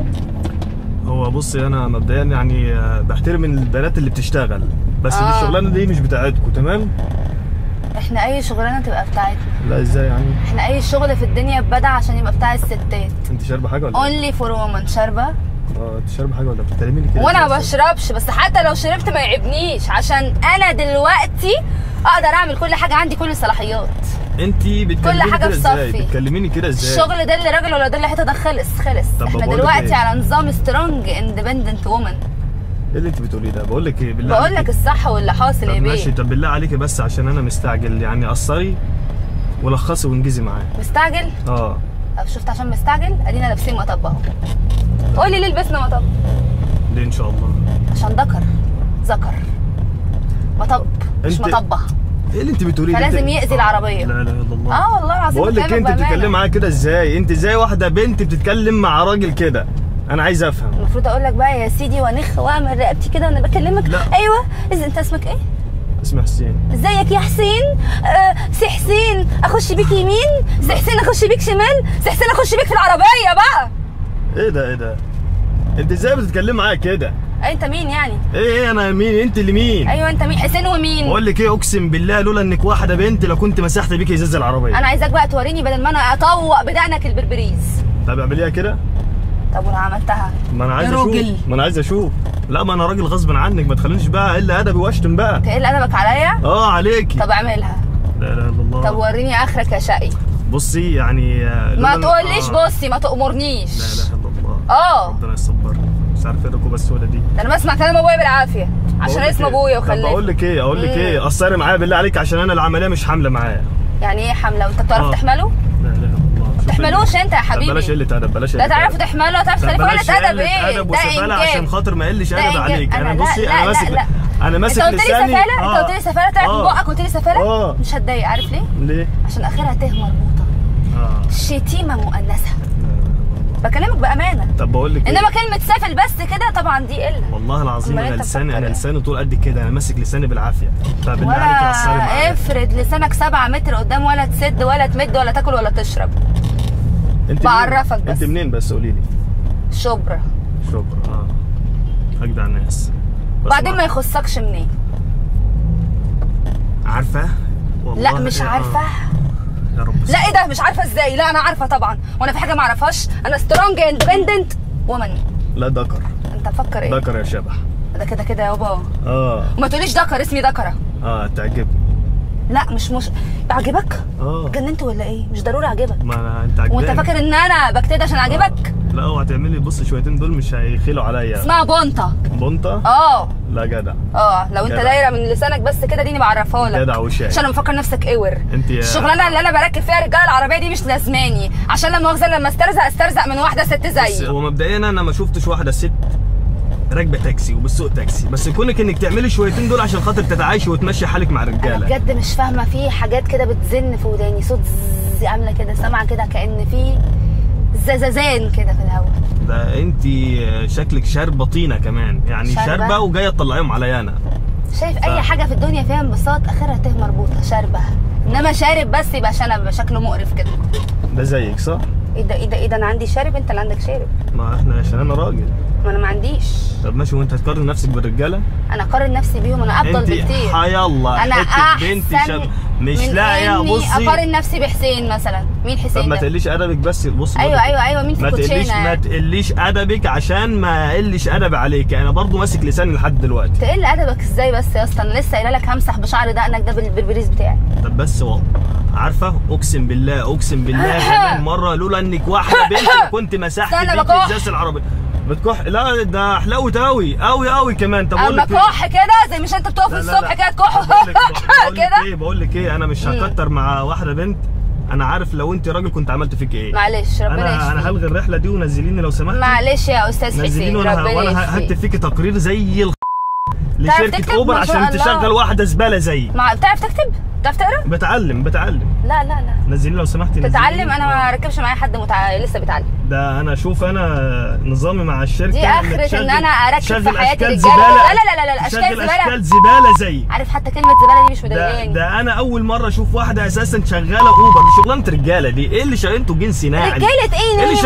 هو بصي انا مبدئيا يعني بحترم البنات اللي بتشتغل، بس دي الشغلانه دي مش بتاعتكم تمام؟ احنا اي شغلانه تبقى بتاعتنا. لا ازاي يعني؟ احنا اي شغل في الدنيا ببدع عشان يبقى بتاع الستات. انت شاربه حاجه ولا اونلي فور وومن. شاربه؟ انت شاربه حاجه ولا بتكلميني كده؟ وانا ما بشربش، بس حتى لو شربت ما يعيبنيش عشان انا دلوقتي اقدر اعمل كل حاجه، عندي كل الصلاحيات. انت بتكلميني كل حاجه في صفي. بتكلميني كده ازاي؟ الشغل ده اللي راجل ولا ده اللي حته ده خلص. احنا دلوقتي على نظام سترونج اندبندنت وومن. ايه اللي انت بتقوليه ده؟ بقول لك ايه بالله بقول لك الصح واللي حاصل يا بيه. ماشي. طب بالله عليكي بس عشان انا مستعجل يعني قصري ولخصي وانجزي معايا. مستعجل؟ طب شفت عشان مستعجل ادينا لابسين مطب اهو. قولي ليه لبسنا مطب؟ ليه ان شاء الله؟ عشان ذكر مطب مش مطبه. ايه اللي انت بتقوليه ده؟ فلازم يأذي العربيه. لا اله الا الله. والله العظيم. بقول لك انت بتتكلمي معايا كده ازاي؟ انت ازاي واحده بنت بتتكلم مع راجل كده؟ انا عايز افهم. المفروض اقول لك بقى يا سيدي ونخ واعمل رقبتي كده وانا بكلمك؟ لا. ايوه. انت اسمك ايه؟ اسمي حسين. ازيك يا حسين؟ سي حسين اخش بيك يمين، سي حسين اخش بيك شمال، سي حسين اخش بيك في العربيه بقى. ايه ده؟ انت ازاي بتتكلمي معايا كده؟ انت مين يعني؟ ايه انا مين؟ انت اللي مين؟ ايوه انت مين؟ حسين ومين؟ بقول لك ايه، اقسم بالله لولا انك واحده بنت لو كنت مسحت بيكي ازاز العربيه. انا عايزاك بقى توريني بدل ما انا اطوق بدقنك البربريز. طب اعمليها كده. طب وانا عملتها؟ ما انا عايز اشوف. لا ما انا راجل غصب عنك، ما تخلينيش بقى قل ادبي واشتم بقى. تقل ادبك عليا؟ عليكي. طب اعملها. لا اله الا الله. طب وريني اخرك يا شقي. بصي يعني ما تقوليش بصي، ما تأمرنيش. لا اله الا الله. ربنا يصبر. مش عارف ايه الركوبه السوداء دي. ده انا بسمع كلام ابويا بالعافيه عشان اسم ابويا وخلاني. طب اقول لك ايه قصري معايا بالله عليك عشان انا العمليه مش حامله معايا. يعني ايه حامله وانت بتعرف تحمله؟ لا اله الا الله. ما تحملوش انت يا حبيبي. بلاش قله ادب. بلاش لا تعرفوا تحملوا، تعرف تخلفوا قله ادب ايه؟ ده انجاز عشان خاطر ما يقلش ادب عليك. انا بصي انا ماسك لساني. انت قلت لي سفاله طلعت من بقك قلت لي سفاله. مش هتضايق. عارف ليه؟ ليه؟ عشان اخرها ته مربوطه. شتيمه مؤنثه. بكلمك بامانه. طب بقول لك انما كلمه سافل بس كده طبعا دي قله. والله العظيم انا لساني طول قد كده، انا ماسك لساني بالعافيه. فبالله عليك قصري معايا. افرد لسانك 7 متر قدام، ولا تسد ولا تمد ولا تاكل ولا تشرب. انت بعرفك بس. انت منين بس قولي لي؟ شبرا. اجدع الناس. بعدين ما يخصكش منين؟ عارفه؟ والله لا مش عارفه. يا رب. لا ايه ده مش عارفه ازاي؟ لا انا عارفه طبعا، وانا في حاجه ما اعرفهاش؟ انا سترونج اندبندنت وومن. لا دكر. انت مفكر ايه؟ دكر يا شبح. ده كده كده يابا. وما تقوليش دكر، اسمي دكره. تعجبني. لا مش يعجبك؟ جننت ولا ايه؟ مش ضروري اعجبك. ما انت عجباني. وانت فاكر ان انا بكتب عشان اعجبك؟ لا اوعى تعملي بص شويتين دول مش هيخيلوا عليا. اسمها بونطه. بونطه؟ لا جدع. لو انت دايره من لسانك بس كده دي بعرفها لك. جدع وشاي. عشان انا مفكر نفسك اور. انت الشغلانه اللي انا بركب فيها الرجاله العربيه دي مش لازماني، عشان لما مؤاخذه لما استرزق من واحده ست زيي. هو مبدئيا انا ما شفتش واحده ست راكبه تاكسي وبتسوق تاكسي، بس كونك انك تعملي شويتين دول عشان خاطر تتعايشي وتمشي حالك مع الرجاله. انا بجد مش فاهمه، في حاجات كده بتزن في وداني، صوت زي عامله كده، سامعه كده كأن في زازان كده في الهواء. ده انت شكلك شاربه طينه كمان، يعني شاربه وجايه تطلعيهم عليا انا. شايف اي حاجه في الدنيا فيها انبساط اخرها ته مربوطه، شاربه. انما شارب بس يبقى شنب شكله مقرف كده. ده زيك صح؟ ايه ده انا عندي شارب، انت اللي عندك شارب. ما احنا عشان انا راجل. ما انا ما عنديش. طب ماشي، وانت هتقارن نفسك بالرجاله؟ انا اقارن نفسي بيهم، انا افضل بكتير. يلا انا احسن مش لاقيه. بصي اقارن نفسي بحسين مثلا. مين حسين؟ طب ما تقليش ادبك بس. بصي ايوه مين في كوتشينه؟ ما تقليش ادبك عشان ما اقلش ادب عليك، انا برضو ماسك لساني لحد دلوقتي. تقل ادبك ازاي بس يا اسطى؟ انا لسه قايله لك همسح بشعر دقنك ده بالبربريز بتاعي. طب بس عارفه اقسم بالله كمان مره لولا انك واحده بنت كنت مسحت بيك ازاز العربيه. بتكح؟ لا ده حلاوه قوي كمان. طب اقول لك كح كده زي مش انت بتقف الصبح كده تكح كده. بقول لك ايه، انا مش هكتر مع واحده بنت. انا عارف لو انت راجل كنت عملت فيك ايه. معلش ربنا يشفيك. انا هلغي الرحله دي ونزليني لو سمحتي. معلش يا استاذ حسين وانا هكتب فيكي تقرير زي لشركه اوبر عشان تشغل واحده زباله زيي. بتعرف تكتب؟ بتعرف تقرا؟ بتعلم. لا نزليني لو سمحتي. تتعلم؟ انا ما ركبش معايا حد لسه بيتعلم. ده انا شوف انا نظامي مع الشركه دي اخرة ان انا اركب في حياتي رجاله. لا اشكال زباله زي. عارف حتى كلمه زباله دي مش مضايقاني. ده انا اول مره اشوف واحده اساسا شغاله اوبر. دي شغلانه رجاله دي. ايه اللي انتوا جنسي ناعم؟ رجاله ايه اللي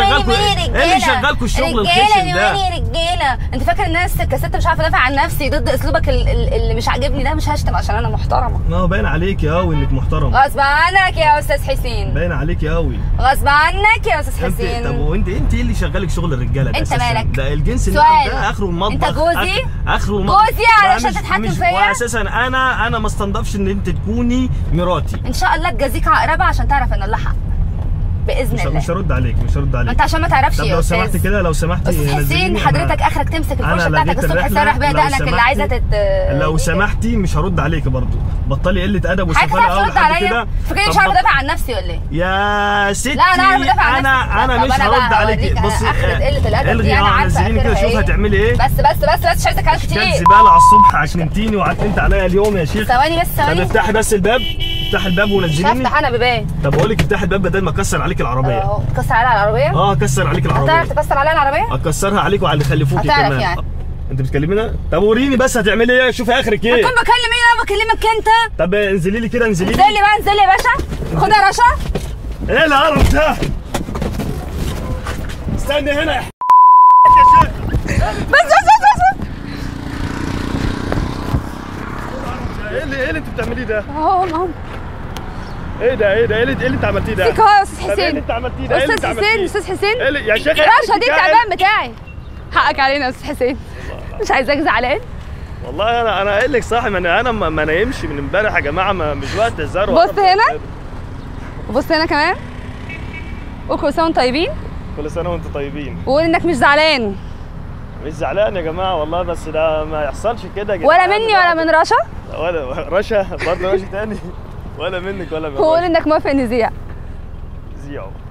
شغالكم الشغل الخشن ده؟ رجاله انت فاكر ان انا كست مش عارفه ادافع عن نفسي ضد اسلوبك اللي مش عاجبني ده؟ مش هشتم عشان انا محترمه. ما باين عليك يا قوي انك محترم. غصب عنك يا استاذ حسين. باين عليك يا قوي. غصب عنك يا استاذ حسين. طب وانت ايه اللي شغالك شغل الرجاله ده؟ انت مالك؟ ده الجنس الناعم ده اخره المطبخ. انت جوزي؟ اخره المطبخ. جوزي علشان تتحكم فيا؟ واساسا انا ما استنضفش ان انت تكوني مراتي. ان شاء الله تجازيك عقربه عشان تعرف ان الله حق باذن الله. مش هرد عليك. انت عشان ما تعرفش يا استاذ. لو سمحتي كده، لو سمحتي استاذ حسين، حضرتك اخرك تمسك الفرشه بتاعتك الصبح تسرح بيها دقنك اللي عايزه لو سمحتي مش هرد عليك برضه. بطلي قله ادب وسفاله قوي لحد كده. فاكرني مش عارفه ادافع عن نفسي ولا ايه؟ يا ستي لا انا عارفه ادافع عن نفسي. انا مش هرد عليكي. بصي اخرة قله الادب دي انا عارفه. نزليني كده شوف هتعملي ايه. بس مش عايزه كلام كتير. كانت زباله على الصبح عشمتيني وعكنت عليا اليوم يا شيخ. ثواني بس. طب افتحي بس الباب. افتحي الباب ونزليني. افتح انا بيبان. طب اقول لك افتحي الباب بدل ما اكسر عليك العربيه. تكسر عليها العربيه؟ اكسر عليك العربيه. هتعرف تكسر عليها العربيه؟ اكسرها عليك وعلى اللي خلفوكي كمان. يعني. انت بتكلميني؟ طب وريني بس هتعملي ايه. شوفي اخرك ايه. اكون بكلم مين؟ انا بكلمك انت. طب انزلي لي كده. انزلي بقى انزلي يا باشا. خد يا رشا. ايه القرف ده؟ استني هنا يا بس ايه اللي انت بتعمليه ده؟ اهو ايه اللي انت عملتيه ده؟ فيك اهو يا استاذ حسين. ايه اللي انت عملتيه ده؟ استاذ حسين يا شيخ رشا دي التعبان بتاعي. حقك علينا يا استاذ حسين. مش عايزاك زعلان. والله انا قايل لك صاحي. انا ما نايمش من امبارح يا جماعه. مش وقت هزار. بص هنا وبص هنا كمان. وكل سنه وانتم طيبين. كل سنه وانتم طيبين. وقول انك مش زعلان. مش زعلان يا جماعه والله، بس ده ما يحصلش كده يا جماعه. ولا مني ولا من رشا. ولا رشا برضه رشا تاني. ولا منك ولا من رشا. وقول انك موافق نذيع. زيعوا.